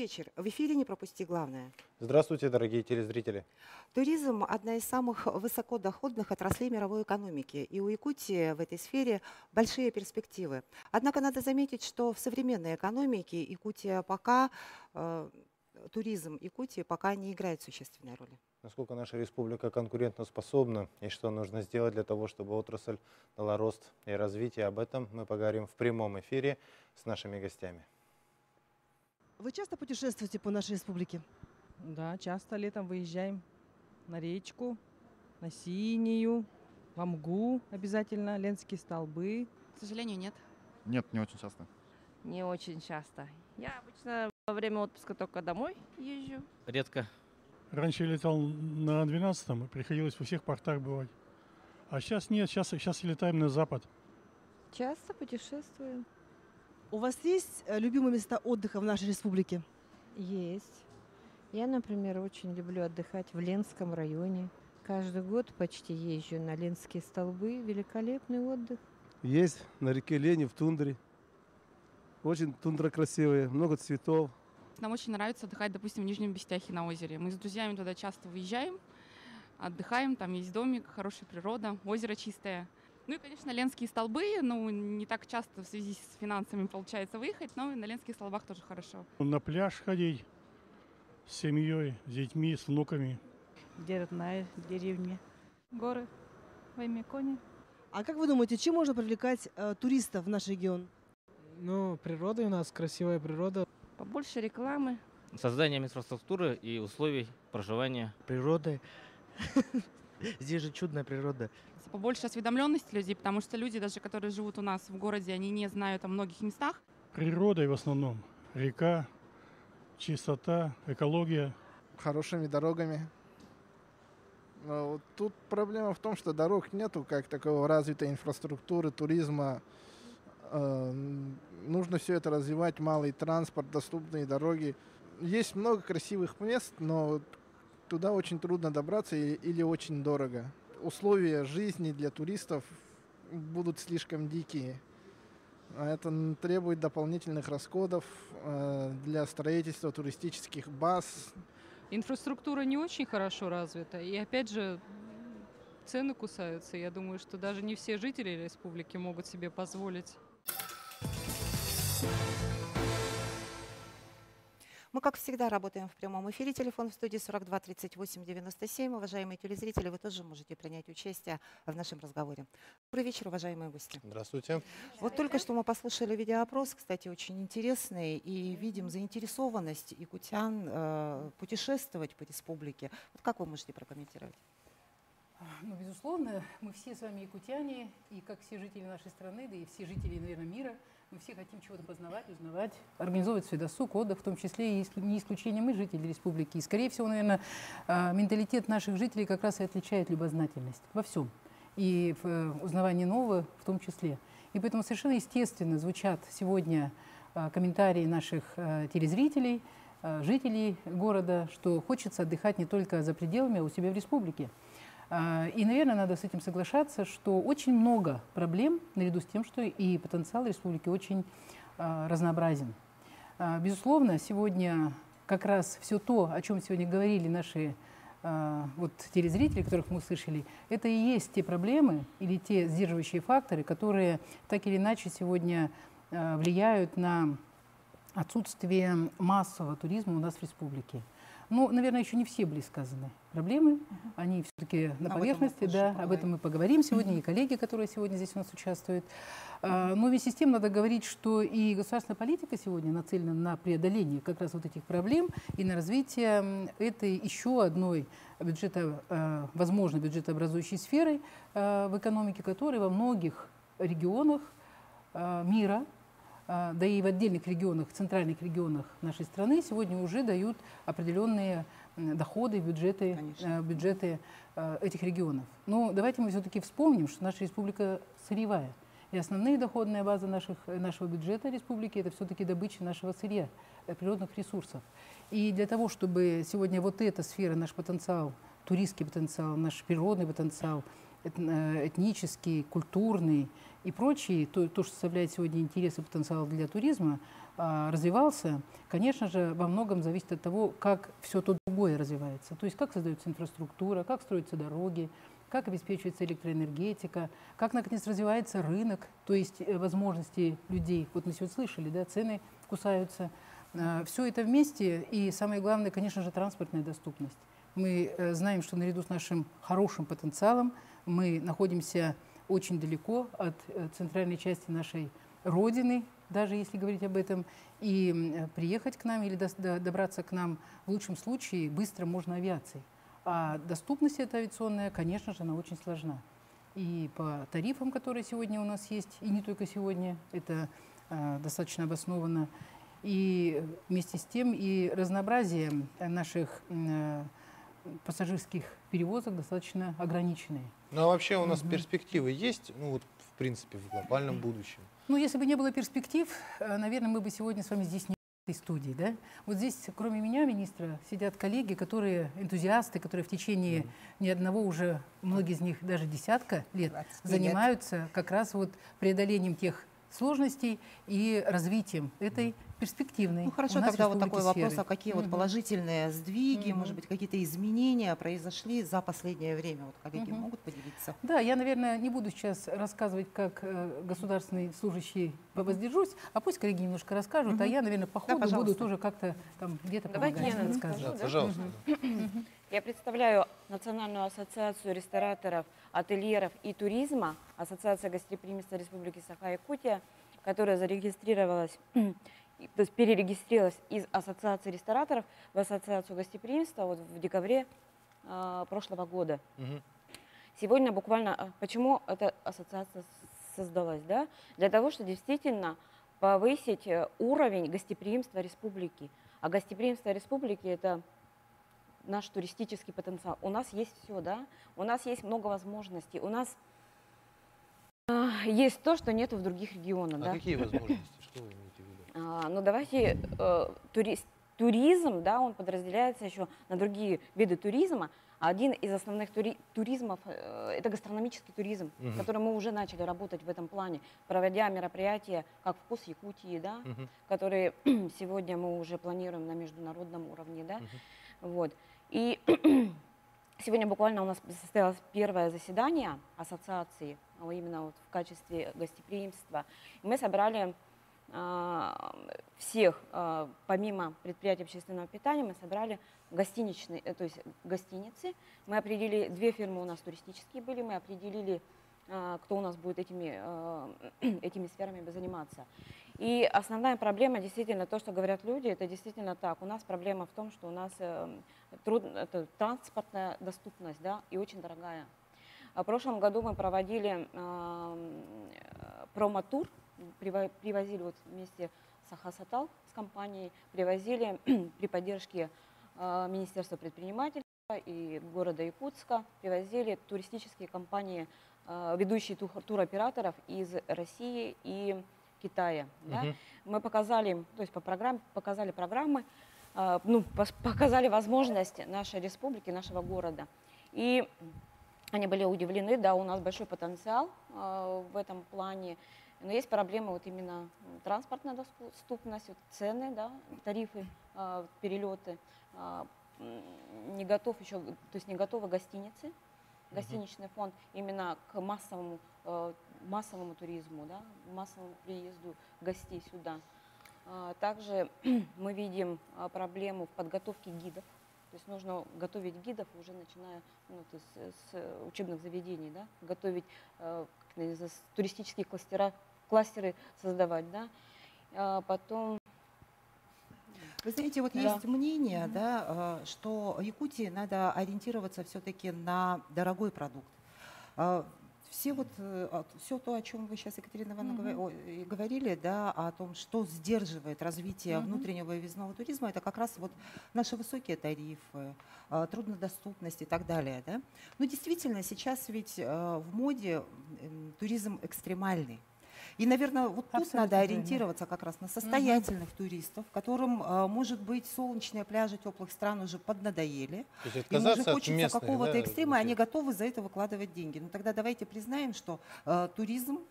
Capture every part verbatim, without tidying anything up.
вечер. В эфире «Не пропусти главное». Здравствуйте, дорогие телезрители. Туризм – одна из самых высокодоходных отраслей мировой экономики, и у Якутии в этой сфере большие перспективы. Однако надо заметить, что в современной экономике Якутия пока, э, туризм Якутии пока не играет существенной роли. Насколько наша республика конкурентоспособна и что нужно сделать для того, чтобы отрасль дала рост и развитие, об этом мы поговорим в прямом эфире с нашими гостями. Вы часто путешествуете по нашей республике? Да, часто летом выезжаем на речку, на Синюю, в Амгу обязательно, Ленские столбы. К сожалению, нет. Нет, не очень часто. Не очень часто. Я обычно во время отпуска только домой езжу. Редко. Раньше я летал на двенадцатом, приходилось во всех портах бывать. А сейчас нет, сейчас, сейчас летаем на запад. Часто путешествую. У вас есть э, любимые места отдыха в нашей республике? Есть. Я, например, очень люблю отдыхать в Ленском районе. Каждый год почти езжу на Ленские столбы. Великолепный отдых. Есть на реке Лени в тундре. Очень тундра красивая, много цветов. Нам очень нравится отдыхать, допустим, в Нижнем Бестяхе на озере. Мы с друзьями туда часто выезжаем, отдыхаем, там есть домик, хорошая природа, озеро чистое. Ну и, конечно, Ленские столбы, ну, не так часто в связи с финансами получается выехать, но и на Ленских столбах тоже хорошо. На пляж ходить с семьей, с детьми, с внуками. Где родная деревня. Горы, Ваймеконе. А как вы думаете, чем можно привлекать э, туристов в наш регион? Ну, природа у нас, красивая природа. Побольше рекламы. Созданием инфраструктуры и условий проживания. Природой. Здесь же чудная природа. Побольше осведомленности людей, потому что люди, даже которые живут у нас в городе, они не знают о многих местах. Природой в основном. Река, чистота, экология. Хорошими дорогами. Но вот тут проблема в том, что дорог нету, как такого развитой инфраструктуры, туризма. Э, нужно все это развивать, малый транспорт, доступные дороги. Есть много красивых мест, но туда очень трудно добраться или, или очень дорого. Условия жизни для туристов будут слишком дикие. А это требует дополнительных расходов э, для строительства туристических баз. Инфраструктура не очень хорошо развита. И опять же, цены кусаются. Я думаю, что даже не все жители республики могут себе позволить. Мы, как всегда, работаем в прямом эфире. Телефон в студии сорок два тридцать восемь девяносто семь. Уважаемые телезрители, вы тоже можете принять участие в нашем разговоре. Добрый вечер, уважаемые гости. Здравствуйте. Вот только что мы послушали видеоопрос, кстати, очень интересный, и видим заинтересованность якутян э, путешествовать по республике. Вот как вы можете прокомментировать? Ну, безусловно, мы все с вами якутяне, и как все жители нашей страны, да и все жители, наверное, мира, мы все хотим чего-то познавать, узнавать, организовывать свой досуг, отдых, в том числе и не исключение мы, жители республики. И, скорее всего, наверное, менталитет наших жителей как раз и отличает любознательность во всем, и в узнавании нового в том числе. И поэтому совершенно естественно звучат сегодня комментарии наших телезрителей, жителей города, что хочется отдыхать не только за пределами, а у себя в республике. И, наверное, надо с этим соглашаться, что очень много проблем, наряду с тем, что и потенциал республики очень разнообразен. Безусловно, сегодня как раз все то, о чем сегодня говорили наши вот, телезрители, которых мы услышали, это и есть те проблемы или те сдерживающие факторы, которые так или иначе сегодня влияют на отсутствие массового туризма у нас в республике. Ну, наверное, еще не все были сказаны проблемы, uh-huh. они все-таки на об поверхности, да, поговорим. Об этом мы поговорим сегодня, uh-huh. и коллеги, которые сегодня здесь у нас участвуют. Uh-huh. Но вместе с тем надо говорить, что и государственная политика сегодня нацелена на преодоление как раз вот этих проблем и на развитие этой еще одной бюджета, возможно, бюджетообразующей сферы в экономике, которая во многих регионах мира, да и в отдельных регионах, центральных регионах нашей страны сегодня уже дают определенные доходы, бюджеты, бюджеты этих регионов. Но давайте мы все-таки вспомним, что наша республика сырьевая. И основные доходные базы наших, нашего бюджета республики – это все-таки добыча нашего сырья, природных ресурсов. И для того, чтобы сегодня вот эта сфера, наш потенциал, туристский потенциал, наш природный потенциал, этнический, культурный и прочие, то, то, что составляет сегодня интерес и потенциал для туризма, а, развивался, конечно же, во многом зависит от того, как все то другое развивается. То есть как создается инфраструктура, как строятся дороги, как обеспечивается электроэнергетика, как, наконец, развивается рынок, то есть э, возможности людей. Вот мы сегодня слышали, да, цены кусаются. А, все это вместе, и самое главное, конечно же, транспортная доступность. Мы э, знаем, что наряду с нашим хорошим потенциалом мы находимся очень далеко от э, центральной части нашей Родины, даже если говорить об этом, и э, приехать к нам или до, до, добраться к нам в лучшем случае быстро можно авиацией. А доступность эта авиационная, конечно же, она очень сложна. И по тарифам, которые сегодня у нас есть, и не только сегодня, это э, достаточно обоснованно, и вместе с тем и разнообразие наших э, пассажирских перевозок достаточно ограниченные. Ну а вообще у нас Мгм. перспективы есть, ну вот в принципе в глобальном будущем? Ну, если бы не было перспектив, э, наверное, мы бы сегодня с вами здесь не в этой студии, да? Вот здесь, кроме меня, министра, сидят коллеги, которые энтузиасты, которые в течение ни одного уже, многие из них даже десятка лет занимаются как раз вот преодолением тех сложностей и развитием этой перспективной Ну хорошо, у нас тогда вот республики такой вопрос, сферы. а какие вот Мгм. положительные сдвиги, Мгм. может быть, какие-то изменения произошли за последнее время? Вот коллеги Мгм. могут поделиться? Да, я, наверное, не буду сейчас рассказывать, как э, государственный служащий воздержусь, а пусть коллеги немножко расскажут, а Мгм. я, наверное, по ходу буду пожалуйста. тоже как-то там где-то Давайте помогать, я, наверное, рассказывать. скажу, Да, пожалуйста. Мгм. Я представляю Национальную ассоциацию рестораторов, ательеров и туризма, Ассоциация гостеприимства Республики Саха-Якутия, которая зарегистрировалась, то есть перерегистрировалась из Ассоциации рестораторов в Ассоциацию гостеприимства вот в декабре э, прошлого года. Мгм. Сегодня буквально, а, почему эта ассоциация с- создалась, да? Для того, чтобы действительно повысить э, уровень гостеприимства республики. А гостеприимство республики – это наш туристический потенциал. У нас есть все, да? У нас есть много возможностей. У нас а, есть то, что нету в других регионах, А да? какие возможности? Что вы имеете в виду? А, ну давайте, э, турист, туризм, да, он подразделяется еще на другие виды туризма. Один из основных тури, туризмов э, это гастрономический туризм, Мгм. который мы уже начали работать в этом плане, проводя мероприятия как «Вкус Якутии», да, Мгм. которые сегодня мы уже планируем на международном уровне, да, Мгм. вот. И сегодня буквально у нас состоялось первое заседание ассоциации, а именно вот в качестве гостеприимства. И мы собрали а, всех, а, помимо предприятий общественного питания, мы собрали гостиничные, э, то есть гостиницы. Мы определили, две фирмы у нас туристические были, мы определили, а, кто у нас будет этими, а, этими сферами заниматься. И основная проблема, действительно, то, что говорят люди, это действительно так. У нас проблема в том, что у нас э, труд, это транспортная доступность, да, и очень дорогая. А в прошлом году мы проводили э, промо-тур, прива- привозили вот вместе с Ахасатал, с компанией, привозили при поддержке э, Министерства предпринимательства и города Якутска, привозили туристические компании, э, ведущие тур- туроператоров из России и Китая. Да? Мгм. Мы показали, им, то есть по программе, показали программы, э, ну, пос- показали возможности нашей республики, нашего города. И они были удивлены, да, у нас большой потенциал э, в этом плане, но есть проблемы вот именно м, транспортная доступность, вот цены, да, тарифы, э, перелеты, э, м, не готов еще, то есть не готовы гостиницы, гостиничный фонд именно к массовому, э, массовому туризму, да, массовому приезду гостей сюда. А, Также мы видим а, проблему в подготовке гидов. То есть нужно готовить гидов уже начиная ну, то есть с с учебных заведений, да, готовить э, как это называется, туристические кластера, кластеры создавать, да. А Потом Вы знаете, вот Да. есть мнение, да, э, что Якутии надо ориентироваться все-таки на дорогой продукт. А, Все вот, все то, о чем вы сейчас, Екатерина Ивановна, Мгм. говори- ой, и говорили, да, о том, что сдерживает развитие Мгм. внутреннего и въездного туризма, это как раз вот наши высокие тарифы, а, труднодоступность и так далее. Да? Но действительно, сейчас ведь э, в моде м, туризм экстремальный. И, наверное, вот тут Абсолютно надо верно. ориентироваться как раз на состоятельных туристов, которым, э, может быть, солнечные пляжи теплых стран уже поднадоели. То есть Им уже отказаться от хочется местных, какого-то да, экстрима, и они вот готовы за это выкладывать деньги. Но тогда давайте признаем, что э, туризм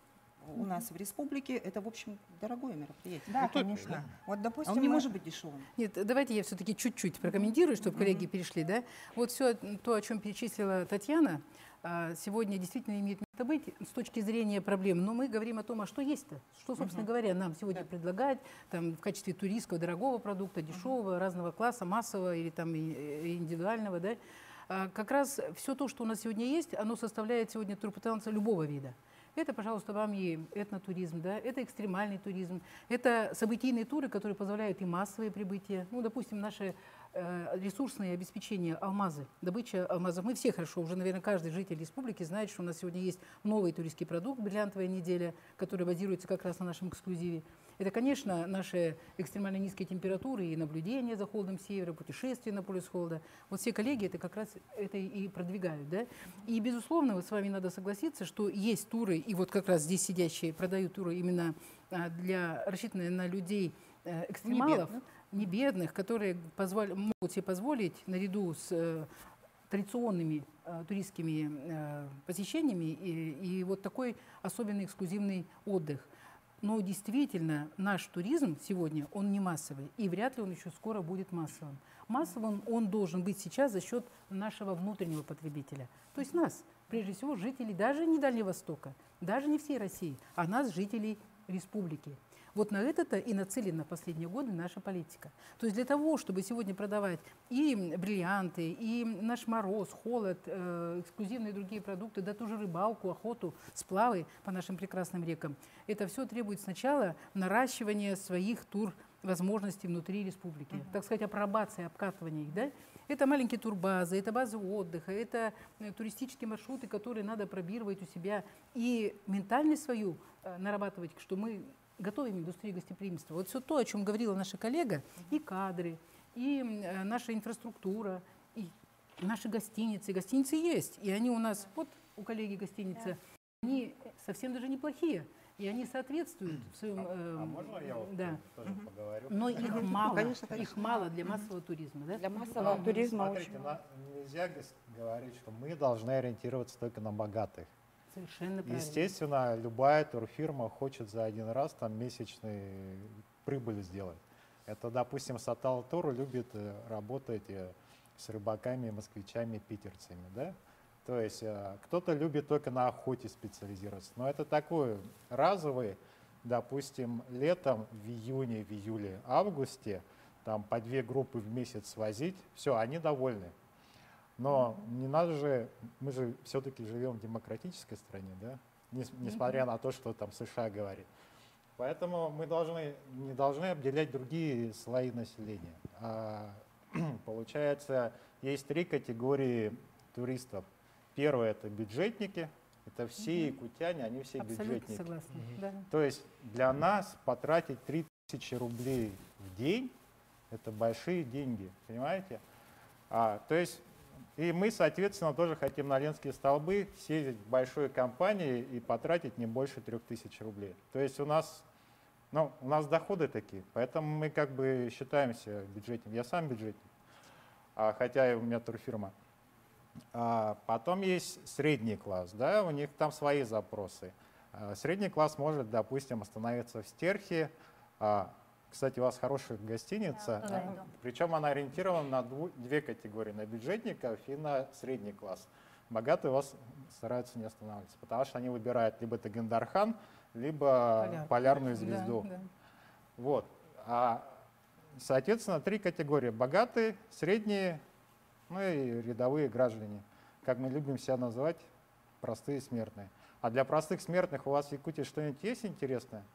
у нас в республике, это, в общем, дорогое мероприятие. Да, конечно. Вот, А допустим, он не мы- может быть дешевым. Нет, давайте я все-таки чуть-чуть прокомментирую, чтобы коллеги перешли. Да? Вот все то, о чем перечислила Татьяна, а, сегодня действительно имеет место быть с точки зрения проблем. Но мы говорим о том, а что есть-то? Что, собственно Мгм. говоря, нам сегодня предлагать там, в качестве туристского дорогого продукта, дешевого, разного класса, массового или там, и- и индивидуального. Да? А, Как раз все то, что у нас сегодня есть, оно составляет сегодня турпотенциал любого вида. Это, пожалуйста, вам и этнотуризм, да, это экстремальный туризм, это событийные туры, которые позволяют и массовые прибытия. Ну, допустим, наши э, ресурсные обеспечения, алмазы, добыча алмазов. Мы все хорошо, уже, наверное, каждый житель республики знает, что у нас сегодня есть новый туристский продукт «Бриллиантовая неделя», который базируется как раз на нашем эксклюзиве. Это, конечно, наши экстремально низкие температуры и наблюдения за холодом севера, путешествия на полюс холода. Вот все коллеги это как раз это и продвигают. Да? И, безусловно, вот с вами надо согласиться, что есть туры, и вот как раз здесь сидящие продают туры именно а, для рассчитанные на людей э, экстремалов, бедных. не бедных, которые позволь- могут себе позволить наряду с э, традиционными э, туристскими э, посещениями и, и вот такой особенный эксклюзивный отдых. Но действительно наш туризм сегодня, он не массовый, и вряд ли он еще скоро будет массовым. Массовым он должен быть сейчас за счет нашего внутреннего потребителя, то есть нас, прежде всего жителей даже не Дальнего Востока, даже не всей России, а нас, жителей республики. Вот на это-то и нацелена в последние годы наша политика. То есть для того, чтобы сегодня продавать и бриллианты, и наш мороз, холод, э, эксклюзивные другие продукты, да ту же рыбалку, охоту, сплавы по нашим прекрасным рекам, это все требует сначала наращивания своих тур возможностей внутри республики. Так сказать, апробация, обкатывания их. Да? Это маленькие турбазы, это базы отдыха, это э, туристические маршруты, которые надо пробировать у себя и ментальность свою э, нарабатывать, что мы готовим индустрию гостеприимства. Вот все то, о чем говорила наша коллега, и кадры, и э, наша инфраструктура, и наши гостиницы. Гостиницы есть, и они у нас, вот у коллеги гостиницы, они совсем даже неплохие. И они соответствуют в своем... э, А можно я вот да. тоже Мгм. поговорю? Но их Конечно, мало, конечно, их конечно. мало для массового туризма. Да? Для массового Мгм. туризма Смотрите, очень на- нельзя гос- говорить, что мы должны ориентироваться только на богатых. Совершенно правильно. Естественно, любая турфирма хочет за один раз там месячный прибыль сделать. Это, допустим, Сатал Тур любит э, работать э, с рыбаками, москвичами, питерцами, да? То есть э, кто-то любит только на охоте специализироваться, но это такой разовый, допустим, летом в июне, в июле, августе, там по две группы в месяц возить, все, они довольны. Но не надо же, мы же все-таки живем в демократической стране, да, Нес- несмотря на то, что там США говорит. Поэтому мы должны, не должны обделять другие слои населения. А, получается, есть три категории туристов. Первое – это бюджетники, это все якутяне, они все Абсолютно бюджетники. согласна. Да. То есть для нас потратить три тысячи рублей в день – это большие деньги, понимаете? А, то есть и мы, соответственно, тоже хотим на Ленские столбы съездить в большой компании и потратить не больше трех тысяч рублей. То есть у нас, ну, у нас доходы такие, поэтому мы как бы считаемся бюджетниками. Я сам бюджетник, а, хотя и у меня турфирма. А, потом есть средний класс, да, у них там свои запросы. А, средний класс может, допустим, остановиться в Стерхе. А, кстати, у вас хорошая гостиница, Да, а, да. причем она ориентирована на дву- две категории, на бюджетников и на средний класс. Богатые у вас стараются не останавливаться, потому что они выбирают либо Тагендархан, либо Поляр. полярную Да, звезду. да. Вот. А, соответственно, три категории. Богатые, средние, ну и рядовые граждане. Как мы любим себя называть, простые смертные. А для простых смертных у вас в Якутии что-нибудь есть интересное?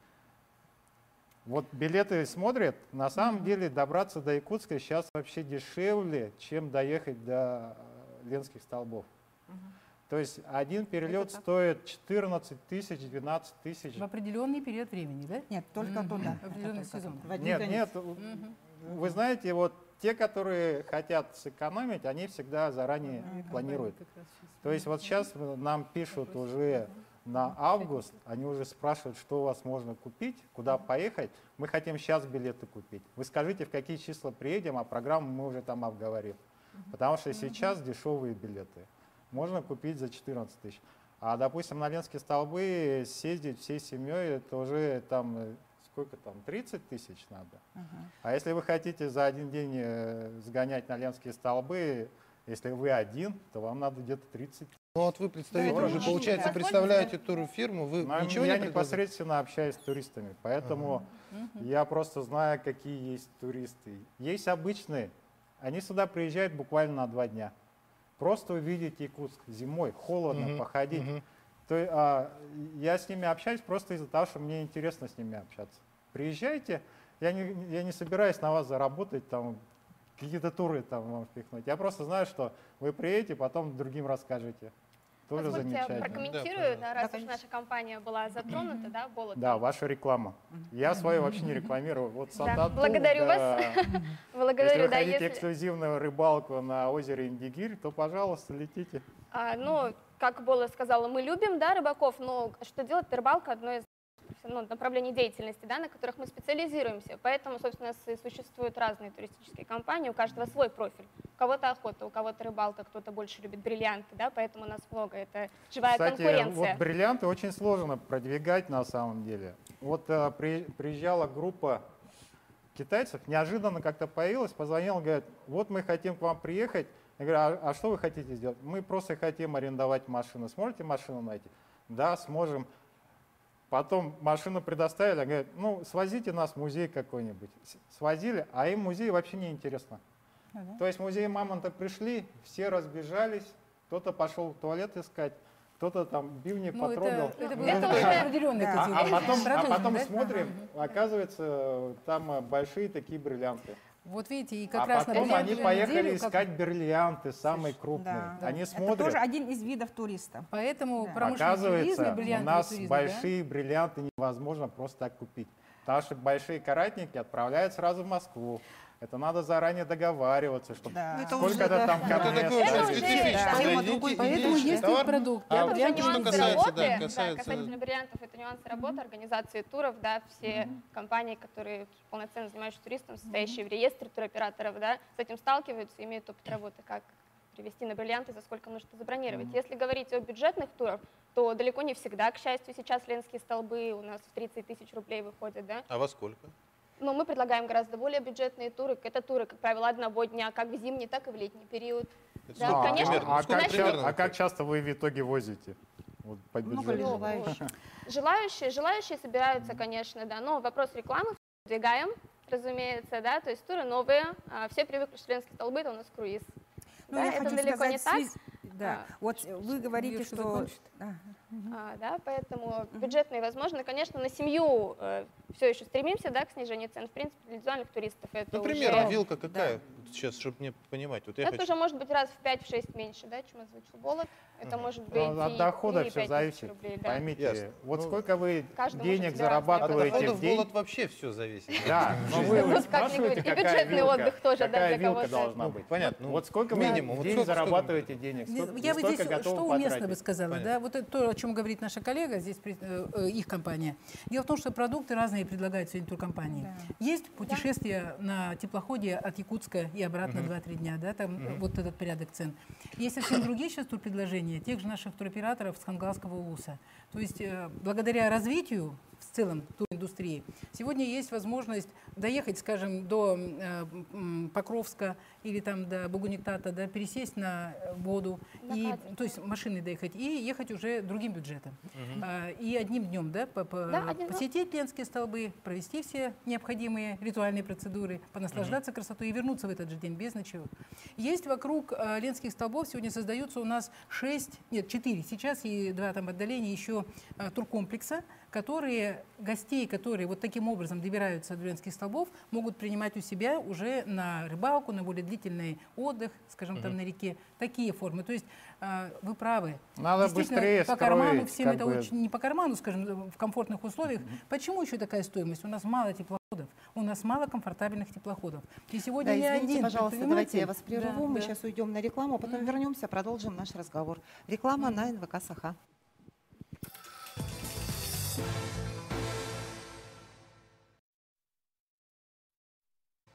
Вот билеты смотрят, на самом деле добраться до Якутска сейчас вообще дешевле, чем доехать до э, Ленских столбов. То есть один перелет стоит четырнадцать тысяч, двенадцать тысяч. В определенный период времени, да? Нет, только Мгм. туда. В определенный Это только сезон. туда. В один Нет, конец. нет, Мгм. вы знаете, вот те, которые хотят сэкономить, они всегда заранее Компания планируют. как раз сейчас. То есть вот сейчас нам пишут уже на август, они уже спрашивают, что у вас можно купить, куда поехать. Мы хотим сейчас билеты купить. Вы скажите, в какие числа приедем, а программу мы уже там обговорим. Потому что сейчас дешевые билеты можно купить за четырнадцать тысяч. А, допустим, на Ленские столбы съездить всей семьей, это уже там, э, сколько там, тридцать тысяч надо. Ага. А если вы хотите за один день э, сгонять на Ленские столбы, если вы один, то вам надо где-то тридцать. Ну вот вы представитель Да, уже, это получается, очень представляете турфирму, вы Но ничего я не предлагаете? непосредственно общаюсь с туристами, поэтому Ага. я просто знаю, какие есть туристы. Есть обычные, они сюда приезжают буквально на два дня. Просто увидеть Якутск зимой, холодно, Мгм, походить. мгм. То, есть, а, я с ними общаюсь просто из-за того, что мне интересно с ними общаться. Приезжайте, я не, я не собираюсь на вас заработать, там, какие-то туры там вам впихнуть. Я просто знаю, что вы приедете, потом другим расскажете. Тоже Позвольте, я замечательно. прокомментирую, да, раз уж наша компания была затронута, да, Болотом. Да, ваша реклама. Я свою вообще не рекламирую. Вот Да, Сатату, благодарю да. вас. Если Благодарю, вы да, хотите если... эксклюзивную рыбалку на озере Индигирь, то, пожалуйста, летите. А, ну, как Бола сказала, мы любим, да, рыбаков, но что делать, рыбалка одно из ну, направлений деятельности, да, на которых мы специализируемся. Поэтому, собственно, и существуют разные туристические компании, у каждого свой профиль. У кого-то охота, у кого-то рыбалка, кто-то больше любит бриллианты, да, поэтому у нас много, это живая Кстати, конкуренция. вот бриллианты очень сложно продвигать на самом деле. Вот э, при, приезжала группа китайцев, неожиданно как-то появилась, позвонила, говорит, вот мы хотим к вам приехать. Я говорю, а, а что вы хотите сделать? Мы просто хотим арендовать машину. Сможете машину найти? Да, сможем. Потом машину предоставили, говорят, ну, свозите нас в музей какой-нибудь. Свозили, а им музей вообще не интересно. Ага. То есть в музей Мамонта пришли, все разбежались, кто-то пошел в туалет искать, кто-то там бивни Ну, это- потрогал. это Ну, было это уже да. определенные А, а категории. потом, а Продолжим, потом да? смотрим, оказывается, там э, большие такие бриллианты. Вот видите, и как А раз потом на они бриллиантовую поехали неделю, как- искать бриллианты, самые крупные. Да. Они Это смотрят. тоже один из видов туриста. Поэтому Да. промышленный туризм и Оказывается, у бриллиантовый нас туризм, да? большие бриллианты невозможно просто так купить. Потому что большие каратники отправляют сразу в Москву. Это надо заранее договариваться, чтобы Да. сколько-то там Это камней такое очень оставить. специфическое. Поэтому Найдите поэтому идеальный есть товар. продукт. А Я вот Это вариант что нюансы касается, работы, да, да, касается- касательно бриллиантов, это нюансы работы, организации туров, да, все компании, которые полноценно занимаются туристом, состоящие в реестре туроператоров, да, с этим сталкиваются, имеют опыт работы, как привезти на бриллианты, за сколько нужно забронировать. Если говорить о бюджетных турах, то далеко не всегда, к счастью, сейчас Ленские столбы у нас в тридцать тысяч рублей выходят, да. А во сколько? Но мы предлагаем гораздо более бюджетные туры. Это туры, как правило, одного дня, как в зимний, так и в летний период. Это Да, сколько конечно, примерно? А, Сколько как, примерно ча- а как часто вы в итоге возите? Вот по Много ли бюджету. желающих? Желающие, желающие собираются, конечно, да, но вопрос рекламы продвигаем, разумеется, да, то есть туры новые, а, все привыкли, что Ленские столбы — это у нас круиз. Ну, Да, я это хочу далеко сказать, не в так. связи- Да, А, вот вы говорите, Девушка что... закончит. Да. А, да, поэтому бюджетные возможно, конечно, на семью э, все еще стремимся, да, к снижению цен. В принципе, для индивидуальных туристов это Ну, уже... примерно вилка какая? Сейчас, чтобы мне понимать. Вот я Это хочу. уже может быть раз в пять-шесть меньше, да, чем озвучил Болот. Это может быть Ну, от и дохода три, и все пять зависит. тысяч рублей, да. Поймите, Ясно. вот Ну, сколько вы каждый может денег себе От зарабатываете доходов в день. Болот вообще все зависит. Да, но вы, Ну, вы вот как ни спрашиваете, говори, и какая бюджетный вилка, отдых тоже, да, какая для вилка кого-то. должна Ну, быть. понятно. Вот сколько минимум. вы Вот в день сколько- зарабатываете денег, Не- сколько, Я бы сколько здесь, готовы что уместно бы потратить? сказала, Понятно. да, вот это то, о чем говорит наша коллега, здесь при- э, э, их компания. Дело в том, что продукты разные предлагают сегодня туркомпании. Есть путешествия на теплоходе от Якутска и обратно Мгм. два-три дня, да, там э, Мгм. вот этот порядок цен. Есть совсем другие сейчас турпредложения тех же наших туроператоров с Хангалского улуса. То есть э, благодаря развитию в целом туриндустрии сегодня есть возможность доехать, скажем, до э, м, Покровска или там до Бугуниктата, да, пересесть на э, воду, На и, катер. то есть машиной доехать, и ехать уже другим бюджетом. Мгм. А, и одним днем, да, по- по- Да, один день. посетить Ленские столбы, провести все необходимые ритуальные процедуры, понаслаждаться красотой и вернуться в этот же день без ночевок. Есть вокруг э, Ленских столбов, сегодня создаются у нас шесть, нет, четыре сейчас и два там отдаления еще э, туркомплекса, которые гостей, которые вот таким образом добираются до Ленских столбов, могут принимать у себя уже на рыбалку, на более длительный отдых, скажем, там Мгм. на реке. Такие формы. То есть э, вы правы. Надо Действительно, быстрее по карману строить, всем как это бы. очень не по карману, скажем, в комфортных условиях. Почему еще такая стоимость? У нас мало теплоходов, у нас мало комфортабельных теплоходов. И сегодня Да, ни извините, один пожалуйста, давайте я предприниматель- вас прерву. Да, Мы да. сейчас уйдем на рекламу, а потом вернемся, продолжим наш разговор. Реклама на эн вэ ка Саха.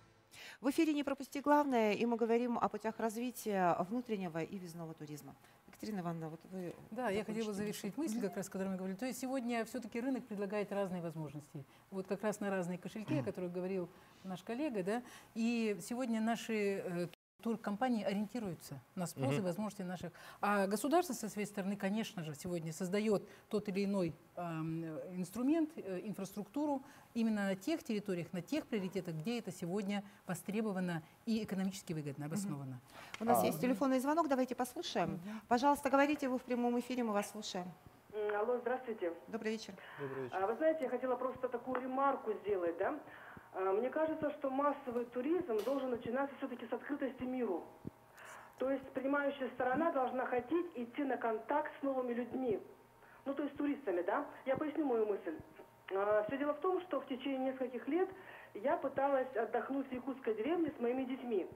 В эфире «Не пропусти главное», и мы говорим о путях развития внутреннего и въездного туризма. Екатерина Ивановна, вот вы... Да, я хотела закончите. завершить мысль, как раз, о которой мы говорили. То есть сегодня все-таки рынок предлагает разные возможности. Вот как раз на разные кошельки, о которых говорил наш коллега, да, и сегодня наши э, туркомпании ориентируются на спрос и Мгм. возможности наших. А государство со своей стороны, конечно же, сегодня создает тот или иной эм, инструмент, э, инфраструктуру именно на тех территориях, на тех приоритетах, где это сегодня востребовано и экономически выгодно, обосновано. У нас А. есть телефонный звонок, давайте послушаем. Пожалуйста, говорите, вы в прямом эфире, мы вас слушаем. М, Алло, здравствуйте. Добрый вечер. Добрый вечер. А, Вы знаете, я хотела просто такую ремарку сделать, да? А, Мне кажется, что массовый туризм должен начинаться все-таки с открытости миру. То есть принимающая сторона должна хотеть идти на контакт с новыми людьми. Ну, то есть с туристами, да? Я поясню мою мысль. Все дело в том, что в течение нескольких лет я пыталась отдохнуть в якутской деревне с моими детьми.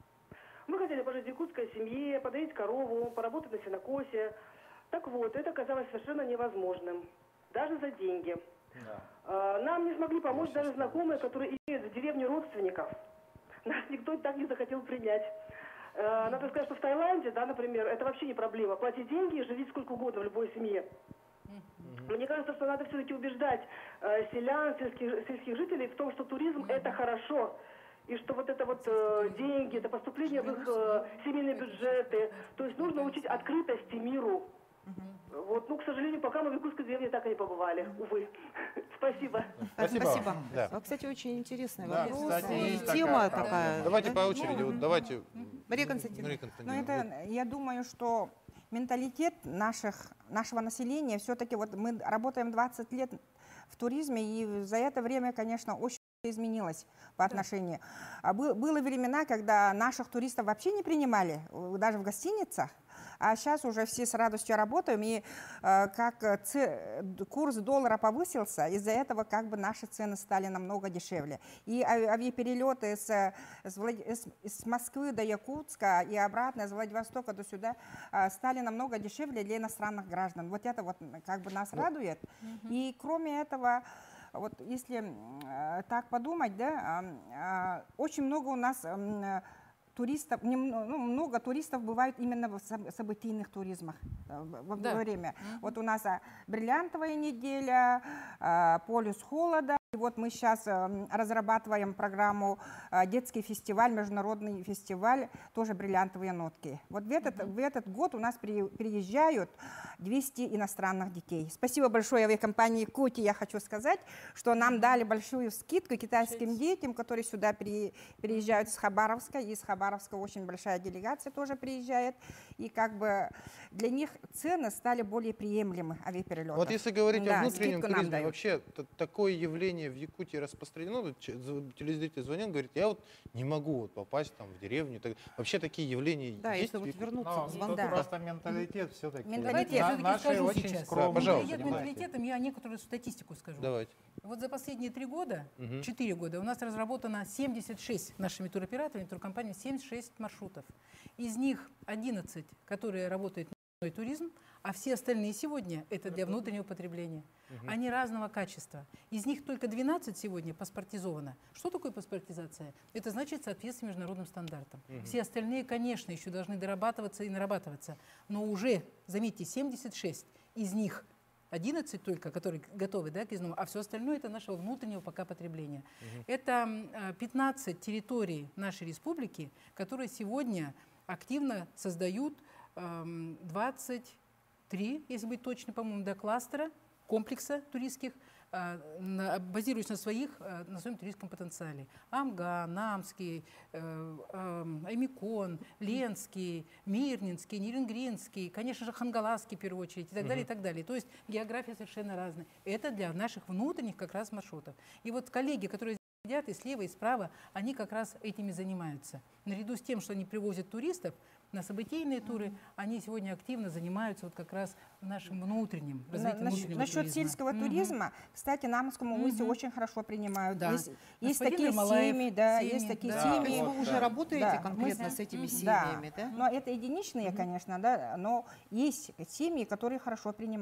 Мы хотели пожить в якутской семье, подоить корову, поработать на сенокосе. Так вот, это казалось совершенно невозможным. Даже за деньги. А, Нам не смогли помочь даже знакомые, которые имеют в деревне родственников. Нас никто так не захотел принять. А, Надо сказать, что в Таиланде, да, например, это вообще не проблема. Плати деньги и живите сколько угодно в любой семье. Мне кажется, что надо все-таки убеждать э, селян, сельских, сельских жителей в том, что туризм это хорошо. И что вот это вот э, деньги, это поступление в их э, семейные бюджеты. То есть нужно учить открытости миру. Вот, ну, к сожалению, пока мы в якутской деревне так и не побывали, увы. Спасибо. Спасибо. Спасибо. Да. А, кстати, очень интересный Да, вопрос. кстати, и есть тема такая- такая. Давайте да? по очереди. Вот давайте. Мария Константиновна. Мария Ну, Константиновна. это, я думаю, что менталитет наших, нашего населения, все-таки вот мы работаем двадцать лет в туризме, и за это время, конечно, очень изменилось по отношению. А бы- Было времена, когда наших туристов вообще не принимали, э, даже в гостиницах. А сейчас уже все с радостью работаем, и э, как э, ц- д- курс доллара повысился, из-за этого как бы наши цены стали намного дешевле. И ави- авиаперелеты с, э, с, Влад- с- с Москвы до Якутска и обратно, с Владивостока до сюда э, стали намного дешевле для иностранных граждан. Вот это вот м, как бы нас радует. И кроме этого, вот если м, э, так подумать, да, э, э, очень много у нас м, э, туристов, нем- ну, много туристов бывают именно в соб- событийных туризмах э, в- во Да. время. Вот у нас а, бриллиантовая неделя, а, полюс холода. И вот мы сейчас разрабатываем программу а, детский фестиваль, международный фестиваль, тоже бриллиантовые нотки. Вот в этот, в этот год у нас при- приезжают двести иностранных детей. Спасибо большое авиакомпании «Кути». Я хочу сказать, что нам дали большую скидку китайским детям, которые сюда при- приезжают с Хабаровска. И из Хабаровска очень большая делегация тоже приезжает. И как бы для них цены стали более приемлемы авиаперелетов. Вот если говорить Да, о внутреннем скидку нам туризме, дают. вообще т- такое явление в Якутии распространено. Вот че- з- телезритель звонил, говорит, я вот не могу вот попасть там в деревню. Так- Вообще такие явления Да, есть если в вот Якутии? вернуться Ну, к тут звонку. Да. просто менталитет все-таки. Давайте я все-таки наши скажу очень сейчас. скромные. Да, пожалуйста, Менталитет давайте. менталитетом, я некоторую статистику скажу. Давайте. Вот за последние три года, Мгм. четыре года, у нас разработано семьдесят шесть нашими туроператорами, туркомпаниями, семьдесят шесть маршрутов. Из них одиннадцать, которые работают на туризм, а все остальные сегодня это для внутреннего потребления. Мгм. Они разного качества. Из них только двенадцать сегодня паспортизовано. Что такое паспортизация? Это значит соответствие международным стандартам. Мгм. Все остальные, конечно, еще должны дорабатываться и нарабатываться. Но уже, заметьте, семьдесят шесть из них одиннадцать только, которые готовы, да, к изнону, а все остальное это нашего внутреннего пока потребления. Мгм. Это м, э, пятнадцать территорий нашей республики, которые сегодня активно создают эм, двадцать три, если быть точно, по-моему, до кластера, комплекса туристских, э, на- базируясь на, своих, э, на своем туристском потенциале. Амга, Намский, э, эм, Аймикон, Ленский, Мирнинский, Нерюнгринский, конечно же, Хангаласский, в первую очередь, и так далее, и Мгм. так далее. То есть география совершенно разная. Это для наших внутренних как раз маршрутов. И вот коллеги, которые сидят и слева, и справа, они как раз этими занимаются. Наряду с тем, что они привозят туристов на событийные туры, они сегодня активно занимаются вот как раз нашим внутренним На- развитием насчет- внутреннего Насчет туризма. сельского Мгм. туризма, кстати, на Амурском улице Мгм. очень хорошо принимают. Да. Есть, есть Господин такие Ермолаев, семьи, да, семьи, есть такие да. семьи. То есть вы уже работаете мы конкретно с этими да, семьями, да? Но это единичные, конечно, да, но есть семьи, которые хорошо принимают.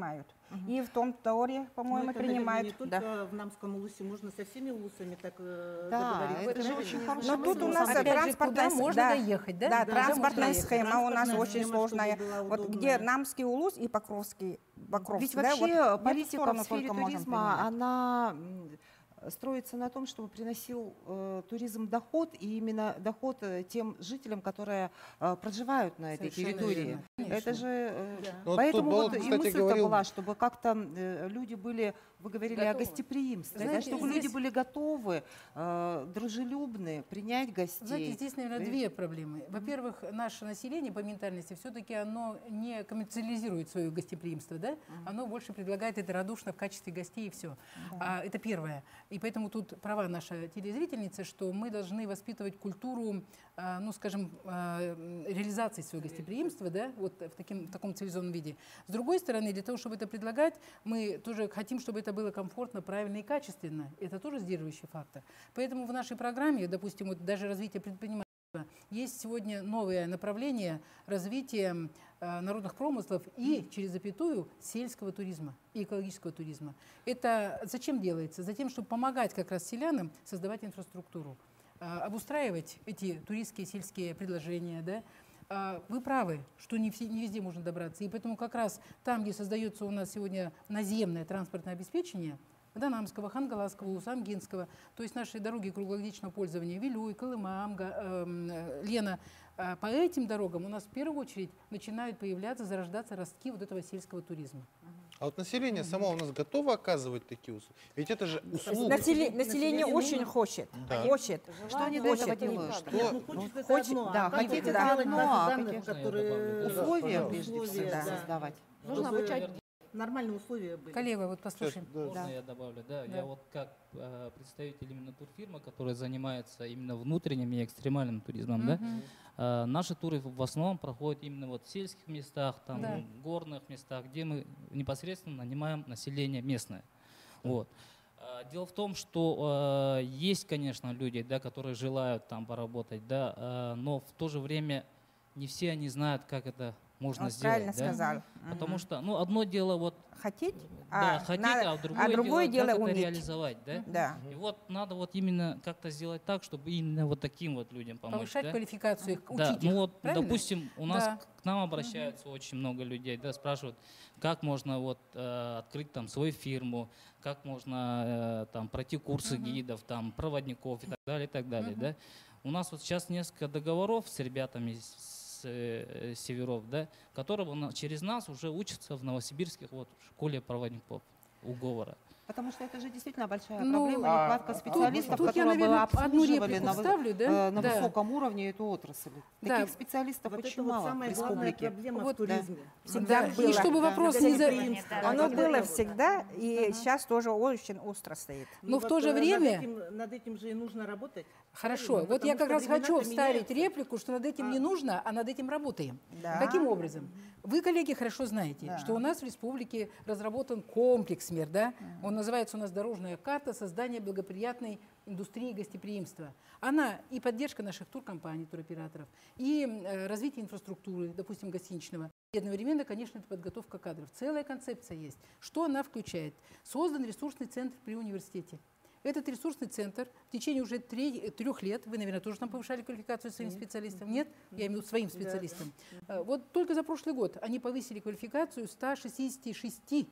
И в том Торе, по-моему, Ну, это, наверное, принимают. не только Да. в Намском улусе, можно со всеми улусами так э, Да, договориться. это же очень хороший Но тут у нас Опять же, транспортная, куда можно да, доехать, да? да, Куда транспортная можно схема у нас Транспортная очень схема, сложная. чтобы была Вот удобная. где Намский улус и Покровский, Покровский, Ведь да, вообще вот в эту политика сторону в сфере только можем туризма, принимать. она м, строится на том, чтобы приносил э, туризм доход, и именно доход э, тем жителям, которые э, проживают на этой Совершенно территории. верно. Конечно. Это же э, Да. Ну, вот поэтому тут вот Болот, и кстати, мысль-то говорил- была, чтобы как-то э, люди были, вы говорили о Готовы. гостеприимстве, да, Знаете, чтобы здесь- люди были готовы, э, дружелюбны, принять гостей. Знаете, здесь, наверное, И- две проблемы. Во-первых, наше население по ментальности все-таки оно не коммерциализирует свое гостеприимство, да? Оно больше предлагает это радушно в качестве гостей и все. А, это первое. И поэтому тут права наша телезрительница, что мы должны воспитывать культуру, а, ну, скажем, а, реализации своего гостеприимства, да, вот в, таким, в таком цивилизованном виде. С другой стороны, для того, чтобы это предлагать, мы тоже хотим, чтобы это было комфортно, правильно и качественно. Это тоже сдерживающий фактор. Поэтому в нашей программе, допустим, вот даже развитие предпринимательства, есть сегодня новое направление развития э, народных промыслов и, через запятую, сельского туризма и экологического туризма. Это зачем делается? Затем, чтобы помогать как раз селянам создавать инфраструктуру, э, обустраивать эти туристские сельские предложения, да. А, Вы правы, что не, все, не везде можно добраться. И поэтому как раз там, где создается у нас сегодня наземное транспортное обеспечение, Данамского, Хангаласского, Усамгинского, то есть наши дороги круглогодичного пользования, Вилюй, Колыма, Амга, э, Лена, э, по этим дорогам у нас в первую очередь начинают появляться, зарождаться ростки вот этого сельского туризма. А вот население само у нас готово оказывать такие услуги? Ведь это же услуга. Население, население очень хочет, Да. хочет. Что они хочет. для этого делают? Что? Нет, ну, хочет это хочет, одно, да, а как хотите это это делать одно, базы а данных, какие- которые... Условия, Да, прежде всего, условия, да, да. создавать. Нужно Чтобы обучать нормальные условия были. Коллега, вот послушаем. Можно Да. я добавлю? Да, Да. я вот как э, представитель именно турфирмы, которая занимается именно внутренним и экстремальным туризмом, да, Мгм. э, наши туры в основном проходят именно вот в сельских местах, там, Да. горных местах, где мы непосредственно нанимаем население местное. Вот. Э, Дело в том, что э, есть, конечно, люди, да, которые желают там поработать, да, э, но в то же время не все они знают, как это можно Вот сделать. правильно да. сказал. Потому Мгм. что, ну, одно дело вот Хотеть, да, а, хотеть, надо- а другое, а другое дело, дело как уметь. это реализовать, да? Да. И вот надо вот именно как-то сделать так, чтобы именно вот таким вот людям помочь. Повышать да? квалификацию их, Да, учить ну их, вот, правильно? допустим, у нас Да. к к нам обращаются очень много людей, да, спрашивают, как можно вот э, открыть там свою фирму, как можно э, там пройти курсы Мгм. гидов, там проводников и так далее, и так далее, Мгм. да. У нас вот сейчас несколько договоров с ребятами с э, северов, да, которые на- через нас уже учатся в новосибирских вот школе проводников уговора. Потому что это же действительно большая Ну, проблема, а- нехватка а- специалистов, тут я, которые бы наверное, одну обслуживали реплику на, вы- вставлю, да? э, на Да. высоком уровне эту отрасль. Да. Таких специалистов Вот очень это вот мало в самая главная республике. проблема Вот, в туризме. Всегда Да, было. и чтобы Да. вопрос не за... Гостеприимство. Оно Да, было да. всегда, и сейчас тоже очень остро стоит. Но в вот, то же э, время- Над этим, над этим же и нужно работать. Хорошо, Правильно, вот я потому как что раз хочу времена-то вставить меняются. реплику, что над этим А. не нужно, а над этим работаем. Да. Каким образом? Вы, коллеги, хорошо знаете, Да. что у нас в республике разработан комплекс мер, да? Он называется у нас «Дорожная карта создания благоприятной индустрии гостеприимства». Она и поддержка наших туркомпаний, туроператоров, и э, развитие инфраструктуры, допустим, гостиничного. И одновременно, конечно, это подготовка кадров. Целая концепция есть. Что она включает? Создан ресурсный центр при университете. Этот ресурсный центр в течение уже три- трех лет, вы, наверное, тоже там повышали квалификацию своим специалистам, нет? Я имею в виду своим специалистам. Э, Вот только за прошлый год они повысили квалификацию ста шестидесяти шести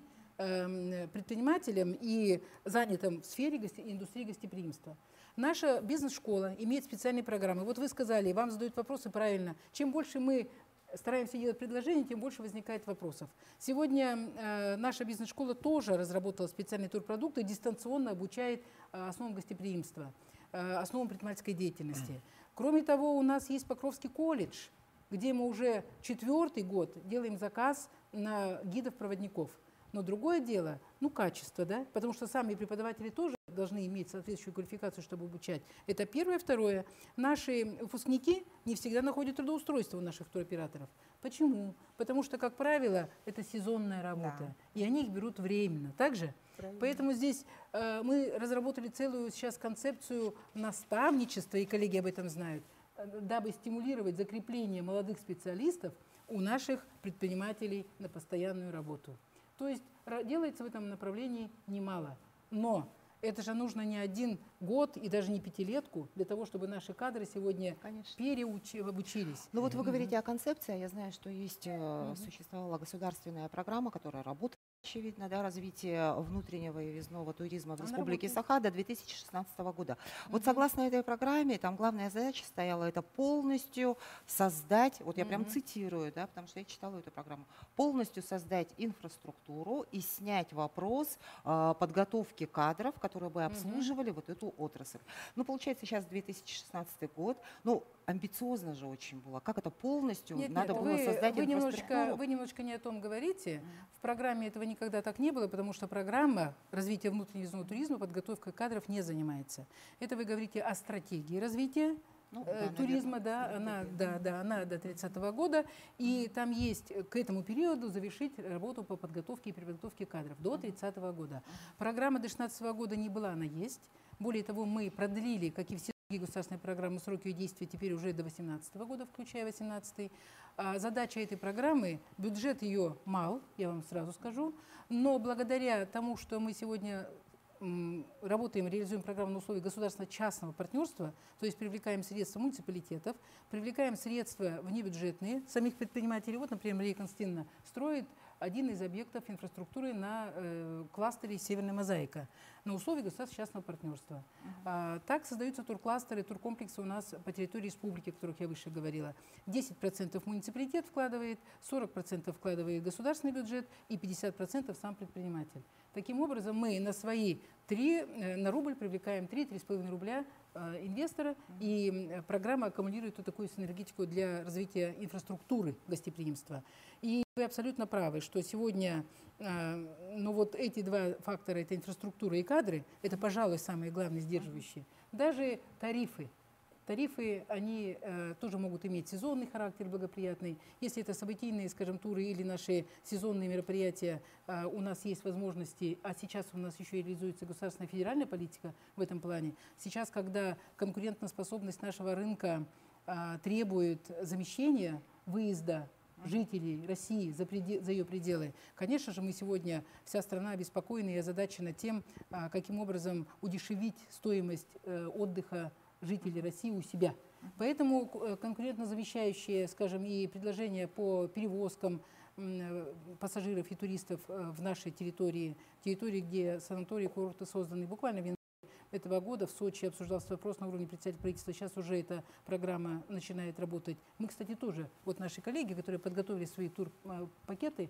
эм, предпринимателям и занятым в сфере гости- индустрии гостеприимства. Наша бизнес-школа имеет специальные программы. Вот вы сказали, вам задают вопросы правильно. Чем больше мы стараемся делать предложения, тем больше возникает вопросов. Сегодня э, наша бизнес-школа тоже разработала специальные турпродукты, дистанционно обучает э, основам гостеприимства, э, основам предпринимательской деятельности. Кроме того, у нас есть Покровский колледж, где мы уже четвертый год делаем заказ на гидов-проводников. Но другое дело, ну, качество, да, потому что сами преподаватели тоже должны иметь соответствующую квалификацию, чтобы обучать. Это первое. Второе. Наши выпускники не всегда находят трудоустройство у наших туроператоров. Почему? Потому что, как правило, это сезонная работа, Да. и они их берут временно. Также? Поэтому здесь э, мы разработали целую сейчас концепцию наставничества, и коллеги об этом знают, э, дабы стимулировать закрепление молодых специалистов у наших предпринимателей на постоянную работу. То есть ра- делается в этом направлении немало. Но это же нужно не один год и даже не пятилетку для того, чтобы наши кадры сегодня переобучились. Ну вот вы говорите о концепции, а я знаю, что есть, э, существовала государственная программа, которая работает, очевидно, да, развитие внутреннего и въездного туризма в Она Республике работает. Саха до две тысячи шестнадцатого года. Вот согласно этой программе, там главная задача стояла это полностью создать, вот я прям Мгм. цитирую, да, потому что я читала эту программу, полностью создать инфраструктуру и снять вопрос э, подготовки кадров, которые бы обслуживали вот эту отрасль. Ну, получается, сейчас две тысячи шестнадцатый год, ну, амбициозно же очень было. Как это полностью Нет, надо нет, было вы, создать вы немножечко, инфраструктуру? вы немножечко не о том говорите. В программе этого никогда так не было, потому что программа развития внутреннего въездного туризма, подготовка кадров не занимается. Это вы говорите о стратегии развития Ну, э, да, туризма, да, она, да, да, она до тридцатого года, и там есть к этому периоду завершить работу по подготовке и переподготовке кадров до тридцатого года. Программа до шестнадцатого года не была, она есть. Более того, мы продлили, как и все другие государственные программы, сроки ее действия теперь уже до восемнадцатого года, включая восемнадцатый. А задача этой программы, бюджет ее мал, я вам сразу скажу, но благодаря тому, что мы сегодня м, работаем, реализуем программу на условиях государственно-частного партнерства, то есть привлекаем средства муниципалитетов, привлекаем средства внебюджетные самих предпринимателей. Вот, например, Мария Константиновна строит один из объектов инфраструктуры на э, кластере «Северная мозаика» на условиях государственно-частного партнерства. А, так создаются туркластеры, туркомплексы у нас по территории республики, о которых я выше говорила. десять процентов муниципалитет вкладывает, сорок процентов вкладывает государственный бюджет и пятьдесят процентов сам предприниматель. Таким образом, мы на свои три, э, на рубль привлекаем три-три с половиной рубля э, инвестора, и э, программа аккумулирует вот такую синергетику для развития инфраструктуры гостеприимства. И вы абсолютно правы, что сегодня, э, ну вот эти два фактора, это инфраструктура и кадры, это, пожалуй, самые главные сдерживающие. Даже тарифы. Тарифы, они э, тоже могут иметь сезонный характер благоприятный. Если это событийные, скажем, туры или наши сезонные мероприятия, э, у нас есть возможности, а сейчас у нас еще и реализуется государственная федеральная политика в этом плане. Сейчас, когда конкурентоспособность нашего рынка э, требует замещения выезда жителей России за, преде- за ее пределы. Конечно же, мы сегодня, вся страна обеспокоена и озадачена тем, а, каким образом удешевить стоимость э, отдыха жителей России у себя. Поэтому э, конкурентно-замещающие, скажем, и предложения по перевозкам м, пассажиров и туристов э, в нашей территории, территории, где санатории, курорты созданы, буквально в январе этого года в Сочи обсуждался вопрос на уровне председателя правительства. Сейчас уже эта программа начинает работать. Мы, кстати, тоже, вот наши коллеги, которые подготовили свои турпакеты,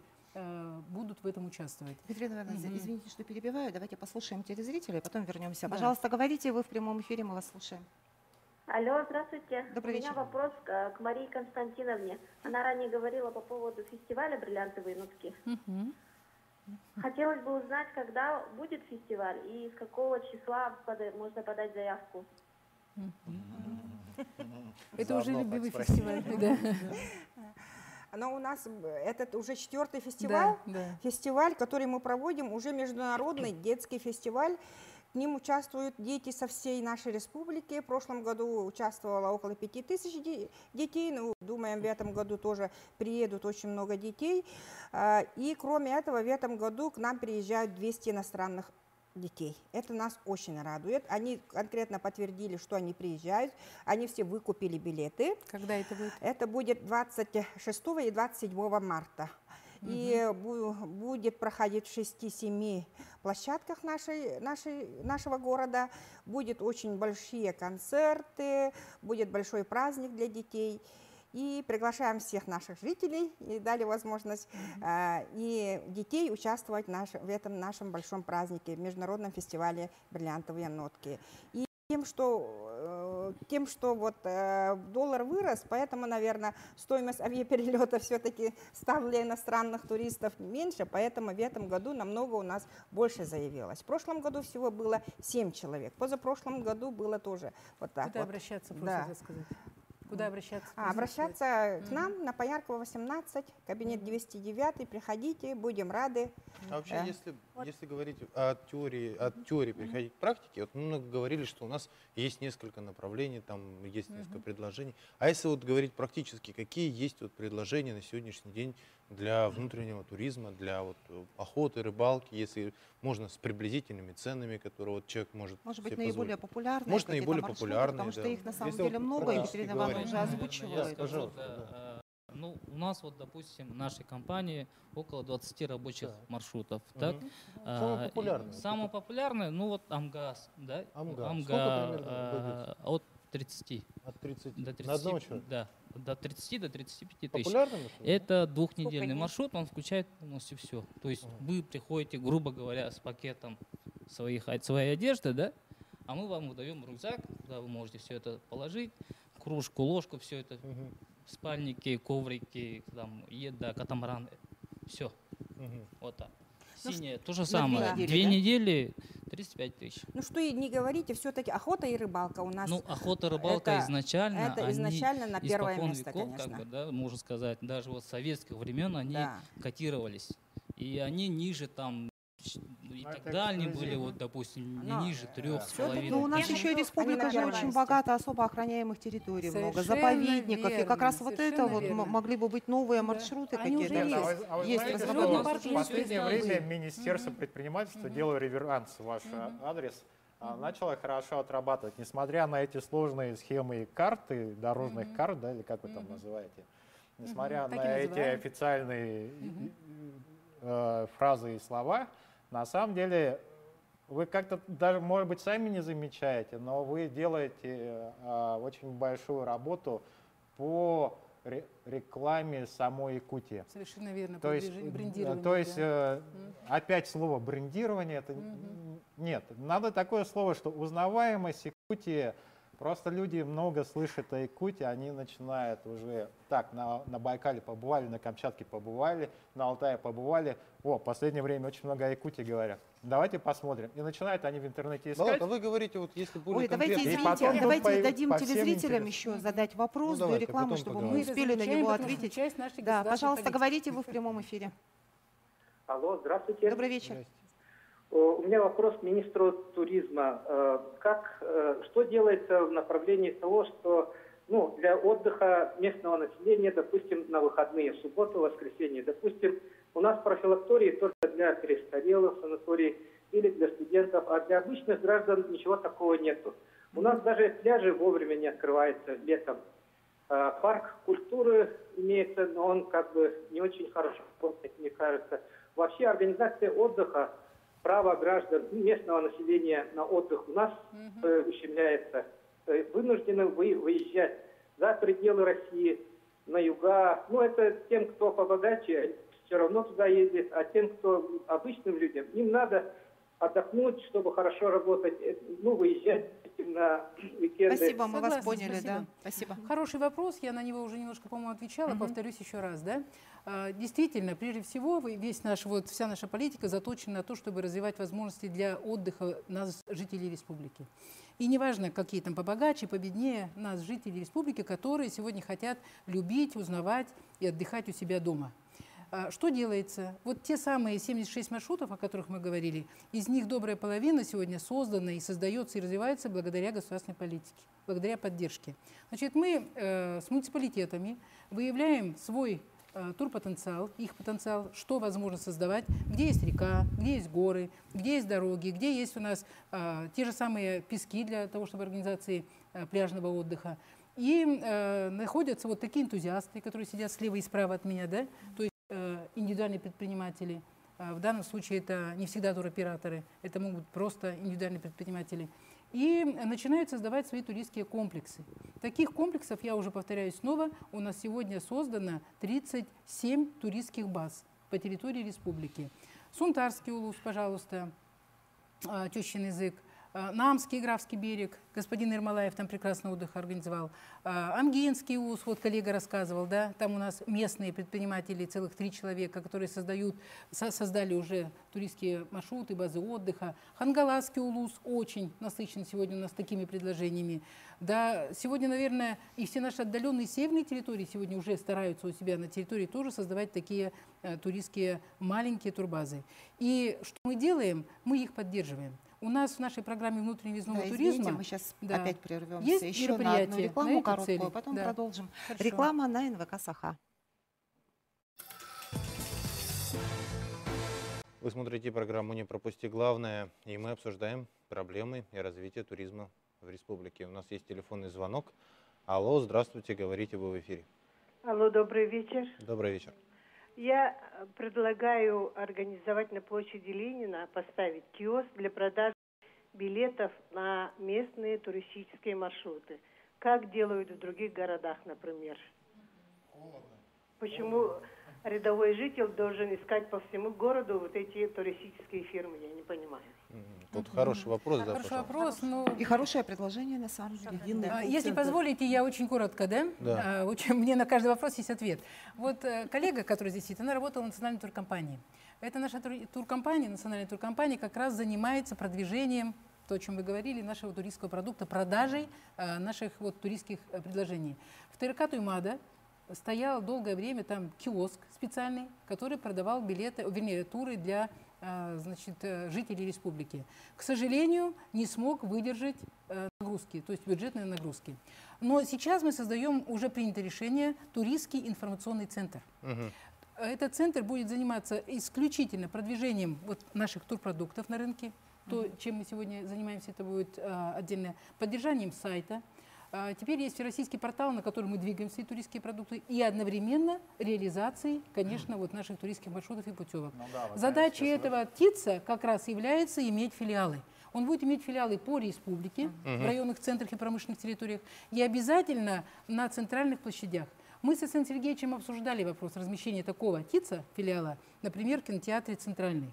будут в этом участвовать. Екатерина Ивановна, Мгм. извините, что перебиваю. Давайте послушаем телезрителей, потом вернемся. Да. Пожалуйста, говорите, вы в прямом эфире, мы вас слушаем. Алло, здравствуйте. Добрый У меня вечер. вопрос к, к Марии Константиновне. Она ранее говорила по поводу фестиваля «Бриллиантовые нотки». Хотелось бы узнать, когда будет фестиваль и с какого числа пода- можно подать заявку. Это уже Заодно любимый так фестиваль. Да. Но у нас этот уже четвертый фестиваль, Да, да. фестиваль, который мы проводим, уже международный детский фестиваль. К ним участвуют дети со всей нашей республики. В прошлом году участвовало около пяти тысяч де- детей. Ну, думаем, в этом году тоже приедут очень много детей. А, И кроме этого, в этом году к нам приезжают двести иностранных детей. Это нас очень радует. Они конкретно подтвердили, что они приезжают. Они все выкупили билеты. Когда это будет? Это будет двадцать шестого и двадцать седьмого марта. И бу- будет проходить в шести-семи площадках нашей, нашей, нашего города. Будет очень большие концерты, будет большой праздник для детей. И приглашаем всех наших жителей и дали возможность а, и детей участвовать в, наш- в этом нашем большом празднике, международном фестивале «Бриллиантовые нотки». И тем, что, э, тем, что вот, э, доллар вырос, поэтому, наверное, стоимость авиаперелета все-таки стала для иностранных туристов меньше, поэтому в этом году намного у нас больше заявилось. В прошлом году всего было семь человек, позапрошлом году было тоже вот так Куда вот. обращаться, Да. просто хотела сказать? Куда обращаться? А, обращаться к нам на Пояркова восемнадцать, кабинет двести девять, приходите, будем рады. А вообще, Да. если Если говорить о теории, от теории переходить к практике, вот мы много говорили, что у нас есть несколько направлений, там есть несколько предложений. А если вот говорить практически, какие есть вот предложения на сегодняшний день для внутреннего туризма, для вот охоты, рыбалки, если можно с приблизительными ценами, которые вот человек может Может себе быть, наиболее позволить? популярные Может, какие-то наиболее маршруты, популярные, потому что да. их на самом Если деле вот много, практически Екатерина Ивановна говорить. уже озвучивала. это. Пожалуйста, да. Ну, у нас вот, допустим, в нашей компании около двадцати рабочих Да. маршрутов. Мгм. Так? Самые А, и популярные. Самые популярные, ну вот Амгаз, да? Амга. Амга, Сколько примерно а, от тридцати. От тридцати. До тридцати, На одного человека? Да, до тридцати, до тридцати пяти тысяч. Популярный маршрут, да? Это двухнедельный Сколько дней? маршрут, он включает полностью все. То есть вы приходите, грубо говоря, с пакетом своих, своей одежды, да? А мы вам выдаем рюкзак, куда вы можете все это положить, кружку, ложку, все это, спальники, коврики, там, еда, катамараны, все. Вот так. Ну, Синее, ш- то же на самое. две недели, Две да? недели, тридцать пять тысяч. Ну что и не говорите, все-таки охота и рыбалка у нас. Ну, охота, рыбалка это- изначально, Это они изначально на первое испокон место, веков, конечно. как бы, да, можно сказать, даже вот с советских времен они Да. котировались. И они ниже там и Ну, так это далее были, эксклюзивно. вот, допустим, не Но, ниже трех с всё-таки, половиной. ну, у нас тысяч. еще и республика Они же на очень первом богата, особо охраняемых территорий много, Совершенно заповедников. И как раз верно, вот это совершенно вот м- верно. могли бы быть новые маршруты Они уже какие-то. Нет, а вы, а вы Есть знаете, что разработаны. у нас в последнее Столбы. время Министерство предпринимательства, делаю реверанс в ваш адрес, а, начало хорошо отрабатывать. Несмотря на эти сложные схемы и карты, дорожных карт, да, или как вы там называете, несмотря Так и на эти называем. официальные э, фразы и слова, на самом деле вы как-то даже, может быть, сами не замечаете, но вы делаете э, очень большую работу по ре- рекламе самой Якутии. Совершенно верно, То есть, продвижение, э, брендирование, то есть да. э, опять слово брендирование, это н- нет. Надо такое слово, что узнаваемость Якутии. Просто люди много слышат о Якутии, они начинают уже так, на, на Байкале побывали, на Камчатке побывали, на Алтае побывали. О, в последнее время очень много о Якутии говорят. Давайте посмотрим. И начинают они в интернете искать. Ладно, вы говорите, вот если более Ой, давайте, конкретно. И извините, потом давайте по- дадим по всем телезрителям интересам. еще задать вопрос Ну, до давайте, рекламы, потом чтобы поговорим. мы Мы это успели на изучаем, него потому что ответить. часть нашей Да, государственной пожалуйста, политики. говорите, вы в прямом эфире. Алло, здравствуйте. Добрый вечер. О, У меня вопрос к министру туризма. Э, Как, э, что делается в направлении того, что ну, для отдыха местного населения, допустим, на выходные, в субботу, воскресенье, допустим, у нас профилактории только для престарелых санаторий или для студентов, а для обычных граждан ничего такого нету. У нас даже пляжи вовремя не открываются летом. Э, Парк культуры имеется, но он как бы не очень хорошо работает, мне кажется. Вообще организация отдыха, право граждан местного населения на отдых у нас э, ущемляется. Э, вынуждены вы, выезжать за пределы России, на юга. Ну, это тем, кто побогаче, все равно туда ездит, а тем, кто обычным людям, им надо отдохнуть, чтобы хорошо работать, э, ну, выезжать на уикенды. Спасибо, мы вас Согласна, поняли, спасибо. да. Спасибо. Хороший вопрос, я на него уже немножко, по-моему, отвечала, Мгм. повторюсь еще раз, да. А, Действительно, прежде всего, вы- весь наш, вот, вся наша политика заточена на то, чтобы развивать возможности для отдыха нас, жителей республики. И неважно, какие там побогаче, победнее нас, жителей республики, которые сегодня хотят любить, узнавать и отдыхать у себя дома. А, Что делается? Вот те самые семьдесят шесть маршрутов, о которых мы говорили, из них добрая половина сегодня создана и создается и развивается благодаря государственной политике, благодаря поддержке. Значит, мы э, с муниципалитетами выявляем свой э, турпотенциал, их потенциал, что возможно создавать, где есть река, где есть горы, где есть дороги, где есть у нас э, те же самые пески для того, чтобы организации э, пляжного отдыха. И э, находятся вот такие энтузиасты, которые сидят слева и справа от меня, да, то есть э, индивидуальные предприниматели. Э, в данном случае это не всегда туроператоры, это могут быть просто индивидуальные предприниматели. И начинают создавать свои туристские комплексы. Таких комплексов, я уже повторяюсь снова, у нас сегодня создано тридцать семь туристских баз по территории республики. Сунтарский улус, пожалуйста, э, тещин язык, А, Намский, Графский берег, господин Ермолаев там прекрасный отдых организовал. А, Ангенский ус, вот коллега рассказывал, да, там у нас местные предприниматели, целых три человека, которые создают, со- создали уже туристские маршруты, базы отдыха. Хангаласский улус очень насыщен сегодня у нас такими предложениями. Да, сегодня, наверное, и все наши отдаленные северные территории сегодня уже стараются у себя на территории тоже создавать такие э, туристские маленькие турбазы. И что мы делаем? Мы их поддерживаем. У нас в нашей программе внутреннего въездного Да, туризма извините, мы сейчас да, опять прервемся есть еще на одну мероприятия рекламу на этой короткую, цели. потом Да. продолжим. Хорошо. Реклама на эн вэ ка «Саха». Вы смотрите программу «Не пропусти главное», и мы обсуждаем проблемы и развитие туризма в республике. У нас есть телефонный звонок. Алло, здравствуйте, говорите, вы в эфире. Алло, добрый вечер. Добрый вечер. Я предлагаю организовать на площади Ленина, поставить киоск для продажи билетов на местные туристические маршруты. Как делают в других городах, например. Почему рядовой житель должен искать по всему городу вот эти туристические фирмы, я не понимаю. Тут хороший вопрос, да, Хороший пожалуйста. вопрос. Ну, И хорошее предложение, на самом деле. Длинный А, путь. Если позволите, я очень коротко, да? Да. А, очень- Мне на каждый вопрос есть ответ. Вот э, коллега, который здесь сидит, она работала в национальной туркомпании. Это наша тур- туркомпания, национальная туркомпания, как раз занимается продвижением, то, о чем вы говорили, нашего туристского продукта, продажей э, наших вот туристских э, предложений. В ТРК Туймада стоял долгое время там киоск специальный, который продавал билеты, вернее, туры для э, значит, э, жителей республики. К сожалению, не смог выдержать э, нагрузки, то есть бюджетные нагрузки. Но сейчас мы создаем, уже принято решение, туристский информационный центр. Мгм. Этот центр будет заниматься исключительно продвижением вот наших турпродуктов на рынке. То, чем мы сегодня занимаемся, это будет а, отдельно поддержанием сайта. А, теперь есть всероссийский портал, на который мы двигаем свои туристские продукты, и одновременно реализацией, конечно, вот наших туристских маршрутов и путевок. Ну да, вы Задача знаете, этого ТИЦа как раз является иметь филиалы. Он будет иметь филиалы по республике, Мгм. в районных центрах и промышленных территориях, и обязательно на центральных площадях. Мы с Александром Сергеевичем обсуждали вопрос размещения такого ТИЦа, филиала, например, в кинотеатре «Центральный».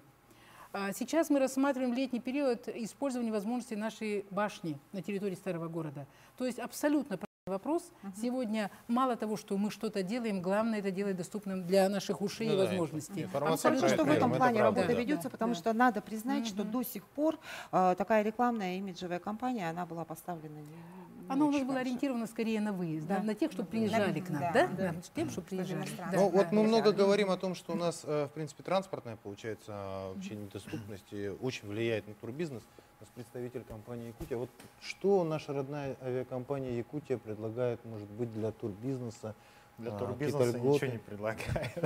А Сейчас мы рассматриваем в летний период использование возможностей нашей башни на территории старого города. То есть абсолютно правильный вопрос. Сегодня мало того, что мы что-то делаем, главное это делать доступным для наших ушей Ну и да, возможностей. информация Абсолютно, что в этом это плане правда, работа да. ведется, потому Да. что надо признать, что до сих пор э, такая рекламная имиджевая кампания, она была поставлена не, не Она у нас очень была хорошо. ориентирована скорее на выезд, да, Да. на тех, что приезжали к нам, Да, да? да. Да, с тем, что приезжали. Да, Ну вот да. мы много говорим о том, что у нас, э, в принципе, транспортная, получается, а, вообще недоступность и очень влияет на турбизнес. У нас представитель компании «Якутия». Вот что наша родная авиакомпания «Якутия» предлагает, может быть, для турбизнеса? Для А, турбизнеса какие-то льготы? ничего не предлагает.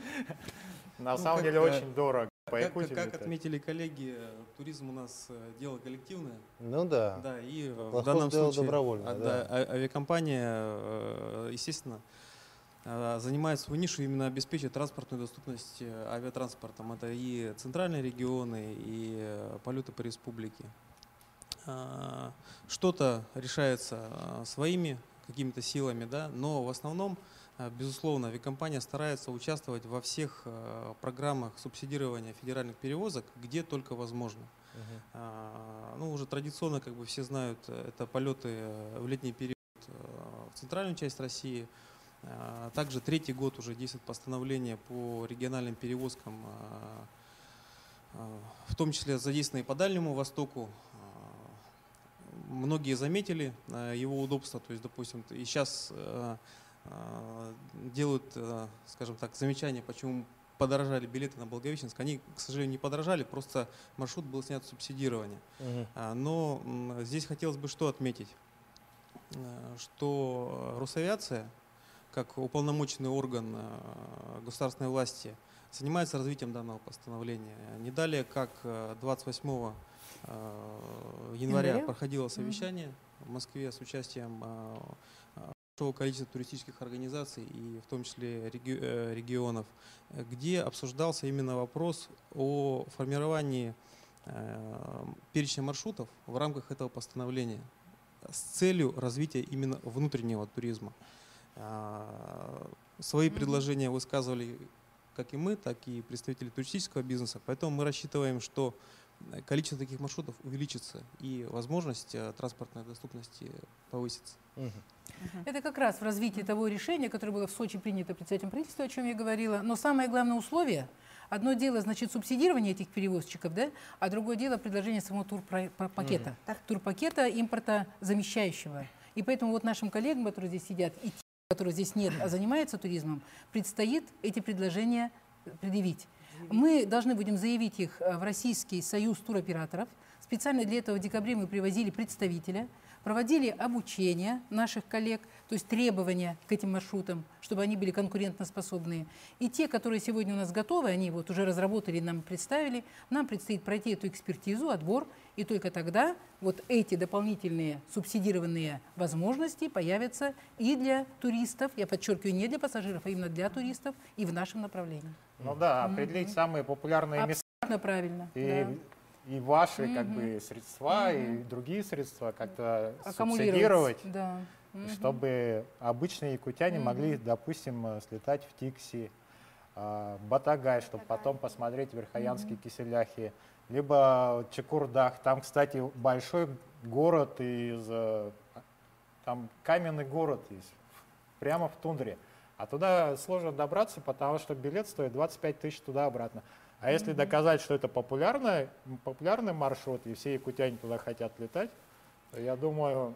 На Ну, самом как, деле э, очень дорого. По Как, Якутии как летать. отметили коллеги, э, туризм у нас э, дело коллективное. Ну да. Да, и э, в Колхоз данном дело случае добровольное, а, да. а- авиакомпания, э, естественно, э, занимает свою нишу, именно обеспечивает транспортную доступность э, авиатранспортом. Это и центральные регионы, и э, полеты по республике. А, Что-то решается а, своими какими-то силами, да, но в основном, а, безусловно, авиакомпания старается участвовать во всех а, программах субсидирования федеральных перевозок, где только возможно. Мгм. А, Ну, уже традиционно, как бы все знают, э, это полеты э, в летний период э, в центральную часть России. А, Также третий год уже действует постановление по региональным перевозкам, а, а, в том числе задействованные по Дальнему Востоку. А, Многие заметили а, его удобство, то есть, допустим, и сейчас а, а, делают, а, скажем так, замечания, почему подорожали билеты на Благовещенск. Они, к сожалению, не подорожали, просто маршрут был снят с субсидирования. Мгм. А, Но м, здесь хотелось бы что отметить, Э, что Росавиация, как уполномоченный орган э, государственной власти, занимается развитием данного постановления. Не далее, как э, двадцать восьмого э, января Января? проходило совещание в Москве с участием э, э, большого количества туристических организаций, и в том числе реги- э, регионов, э, где обсуждался именно вопрос о формировании э, перечня маршрутов в рамках этого постановления с целью развития именно внутреннего туризма. А, Свои предложения высказывали как и мы, так и представители туристического бизнеса, поэтому мы рассчитываем, что количество таких маршрутов увеличится и возможность э, транспортной доступности повысится. Это как раз в развитии того решения, которое было в Сочи принято председателем правительства, о чем я говорила. Но самое главное условие, одно дело, значит, субсидирование этих перевозчиков, да, а другое дело предложение самого турпакета, mm-hmm. турпакета импортозамещающего. И поэтому вот нашим коллегам, которые здесь сидят, и тем, которых здесь нет, а занимаются туризмом, предстоит эти предложения предъявить. Мы должны будем заявить их в Российский союз туроператоров. Специально для этого в декабре мы привозили представителя, проводили обучение наших коллег, то есть требования к этим маршрутам, чтобы они были конкурентоспособные. И те, которые сегодня у нас готовы, они вот уже разработали, нам представили, нам предстоит пройти эту экспертизу, отбор, и только тогда вот эти дополнительные субсидированные возможности появятся и для туристов, я подчеркиваю, не для пассажиров, а именно для туристов и в нашем направлении. Ну да, определить mm-hmm. самые популярные места. Абсолютно правильно. И, да. и ваши mm-hmm. как бы средства, mm-hmm. и другие средства как-то аккумулировать, субсидировать, да. mm-hmm. чтобы обычные якутяне mm-hmm. могли, допустим, слетать в Тикси, Батагай, чтобы потом посмотреть Верхоянские mm-hmm. Киселяхи, либо Чекурдах. Там, кстати, большой город из, там каменный город есть, прямо в тундре. А туда сложно добраться, потому что билет стоит двадцать пять тысяч туда-обратно. А если mm-hmm. доказать, что это популярный, популярный маршрут, и все якутяне туда хотят летать, то я думаю,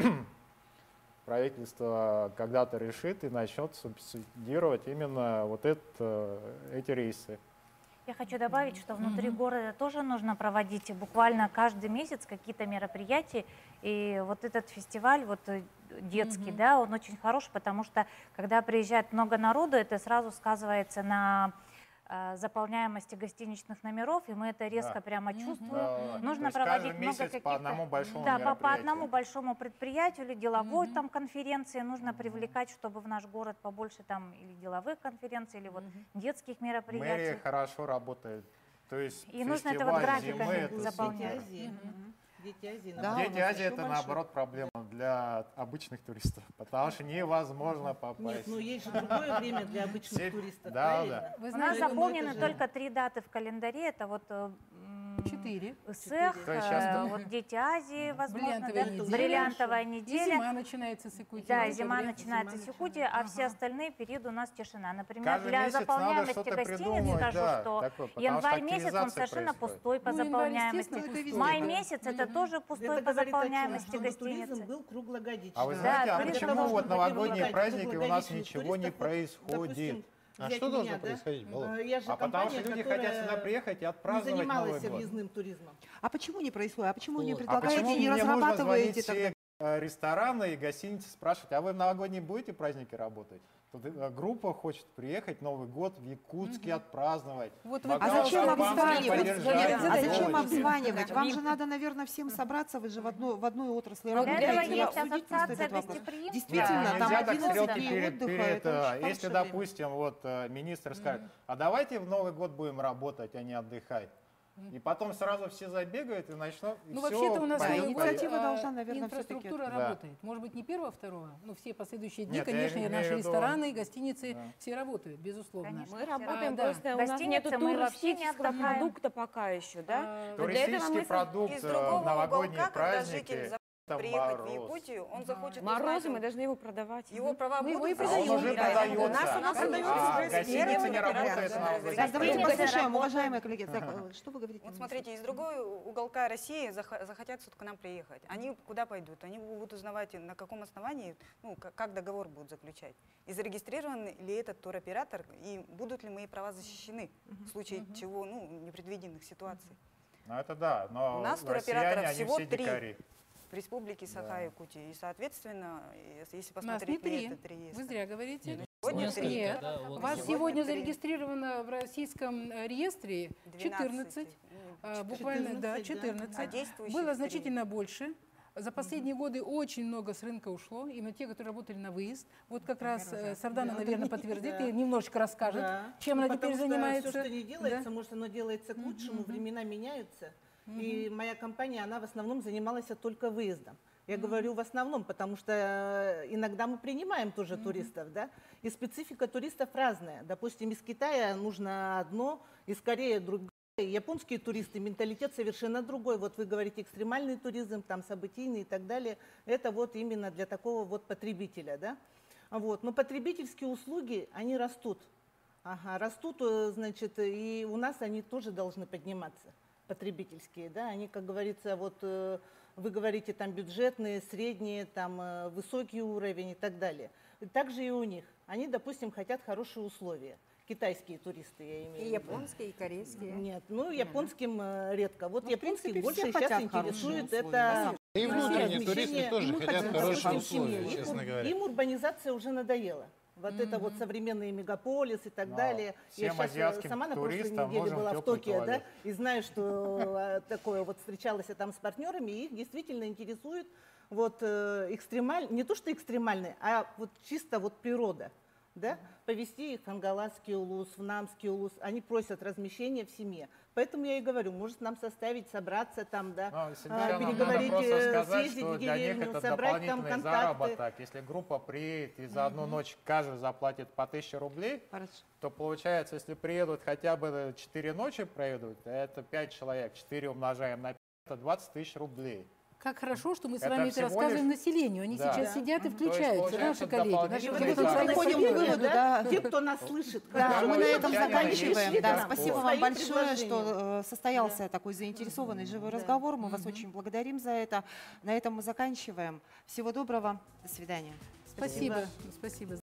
правительство когда-то решит и начнет субсидировать именно вот это, эти рейсы. Я хочу добавить, что внутри mm-hmm. города тоже нужно проводить буквально каждый месяц какие-то мероприятия. И вот этот фестиваль, вот детский, mm-hmm. да, он очень хорош, потому что когда приезжает много народу, это сразу сказывается на э, заполняемости гостиничных номеров, и мы это резко да. прямо чувствуем. Mm-hmm. Нужно проводить много каких-то... по одному большому да, по, по одному большому предприятию или деловой mm-hmm. там конференции нужно mm-hmm. привлекать, чтобы в наш город побольше там или деловых конференций, или вот mm-hmm. детских мероприятий. Мэрия хорошо работает. То есть и нужно это вот графиками это заполнять. Дети Азии, да, Дети Азии это большой. Наоборот проблема для обычных туристов, потому что невозможно попасть. Нет, ну есть же другое время для обычных Все... туристов, да, правильно? Да. У нас заполнены только три даты в календаре, это вот Четыре. ИСЭХ, э, вот Дети Азии, возможно, бриллиантовая, да? неделя. бриллиантовая неделя. И зима начинается с Якутии. Да, зима начинается с Якутии, а ага. все остальные периоды у нас тишина. Например, Каждый для заполняемости гостиниц скажу, да, что такое, январь месяц он совершенно происходит. пустой по ну, заполняемости. Май месяц это тоже пустой это по заполняемости гостиницы. Был круглогодичный. А вы знаете, да, а почему вот новогодние праздники у нас ничего не происходит? А что должно меня, происходить? Да? Я же а потому что люди хотят сюда приехать и отпраздновать Новый год. Въездным туризмом. А почему не происходит? А почему вот. не предлагаете, а почему не разрабатываете? Все рестораны и гостиницы спрашивать, а вы в новогодние будете праздники работать? Тут группа хочет приехать Новый год в Якутске mm-hmm. отпраздновать. Вот вы, а зачем обзванивать? А зачем обзванивать? Вам же надо, наверное, всем собраться, вы же в одной, в одной отрасли работаете и обсудить просто этот вопрос. Действительно, там одиннадцать дней отдыха. Если, допустим, вот министр скажет, а давайте в Новый год будем работать, а не отдыхать. И потом сразу все забегают и начнут. И ну, вообще-то у нас инициатива должна, наверное, инфраструктура работает. Да. Может быть, не первого, второго, но все последующие дни, Нет, конечно, и наши рестораны, гостиницы, да. все работают, безусловно. Конечно. Мы работаем, а, просто да. у нас нет туристического продукта пока еще, да? А, туристический продукт из другого новогодние уголка, праздники. Приехать в Якутию, он захочет Морозы, узнать, мы должны его продавать. Его права мы будут, его и продаем. Он уже продается. У нас, у нас а, гостиница не работает. Давайте послушаем, уважаемые коллеги. Что вы говорите? Вот смотрите, из другого уголка России захотят к нам приехать. Они куда пойдут? Они будут узнавать, на каком основании, ну, как договор будут заключать. И зарегистрирован ли этот туроператор, и будут ли мои права защищены в случае чего, ну, непредвиденных ситуаций. Ну, это да, но у нас туроператоров всего три. Дикари. В республике Саха-Якутия. Да. И, соответственно, если посмотреть нас не на три. этот реестр... Вы зря говорите. Нет, сегодня три. Нет. Да, вот вас сегодня, сегодня зарегистрировано в российском реестре четырнадцать. четырнадцать. Буквально, да, четырнадцать. А было значительно больше. За последние угу. годы очень много с рынка ушло, именно те, которые работали на выезд. Вот как раз да, Сардана, да, наверное, подтвердит да. и немножечко расскажет, да. чем ну, она теперь занимается. Все, что не делается, да? может, оно делается к лучшему, угу. времена меняются. Mm-hmm. И моя компания, она в основном занималась только выездом. Я mm-hmm. говорю в основном, потому что иногда мы принимаем тоже mm-hmm. туристов, да, и специфика туристов разная. Допустим, из Китая нужно одно, из Кореи другое. Японские туристы, менталитет совершенно другой. Вот вы говорите экстремальный туризм, там событийный и так далее. Это вот именно для такого вот потребителя, да. Вот. Но потребительские услуги, они растут. Ага, растут, значит, и у нас они тоже должны подниматься, потребительские, да. Они, как говорится, вот вы говорите там бюджетные, средние, там высокий уровень и так далее. Также и у них. Они, допустим, хотят хорошие условия. Китайские туристы, я имею в виду. И японские, и корейские. Нет, ну японским э, редко. Вот Ну, в японских принципе, больше все сейчас хотят интересует хорошие это... И внутренние размещение. туристы тоже Мы хотят хотим хорошие хорошей условия, семьи. честно Им- говоря. Им урбанизация уже надоела. Вот это вот современные мегаполисы и так Но далее. Я всем сейчас азиатским сама на прошлой туристам неделе нужен была в теплый Токио, да, туалет. и знаю, что э, такое вот встречалась я там с партнерами, и их действительно интересует вот э, экстремаль, не то что экстремальный, а вот чисто вот природа. Да? Повезти их в Ангаласский улус, в Намский улус, они просят размещения в семье. Поэтому я и говорю, может нам составить, собраться там, да, Но, а, Сельчанам переговорить, надо просто э, сказать, съездить что в для них деревню, это собрать там дополнительный контакты. заработок. Если группа приедет и за одну ночь каждый заплатит по тысяче рублей, Хорошо. то получается, если приедут хотя бы четыре ночи проведут, это пять человек, четыре умножаем на пять, это двадцать тысяч рублей. Как хорошо, что мы с Это вами это всего рассказываем лишь- населению. Они Да. сейчас Да. сидят и Мгм. включаются, То есть, наши получается, коллеги. Наши дополнительный коллеги заработок. Приходим к советуют, выводу, да? да, те, кто нас слышит. Да, хорошо, мы на вот этом они заканчиваем. пришли Да, к нам спасибо со вам своим большое, предложением. что э, состоялся такой заинтересованный живой разговор. Мы вас очень благодарим за это. На этом мы заканчиваем. Всего доброго. До свидания. Спасибо. Спасибо.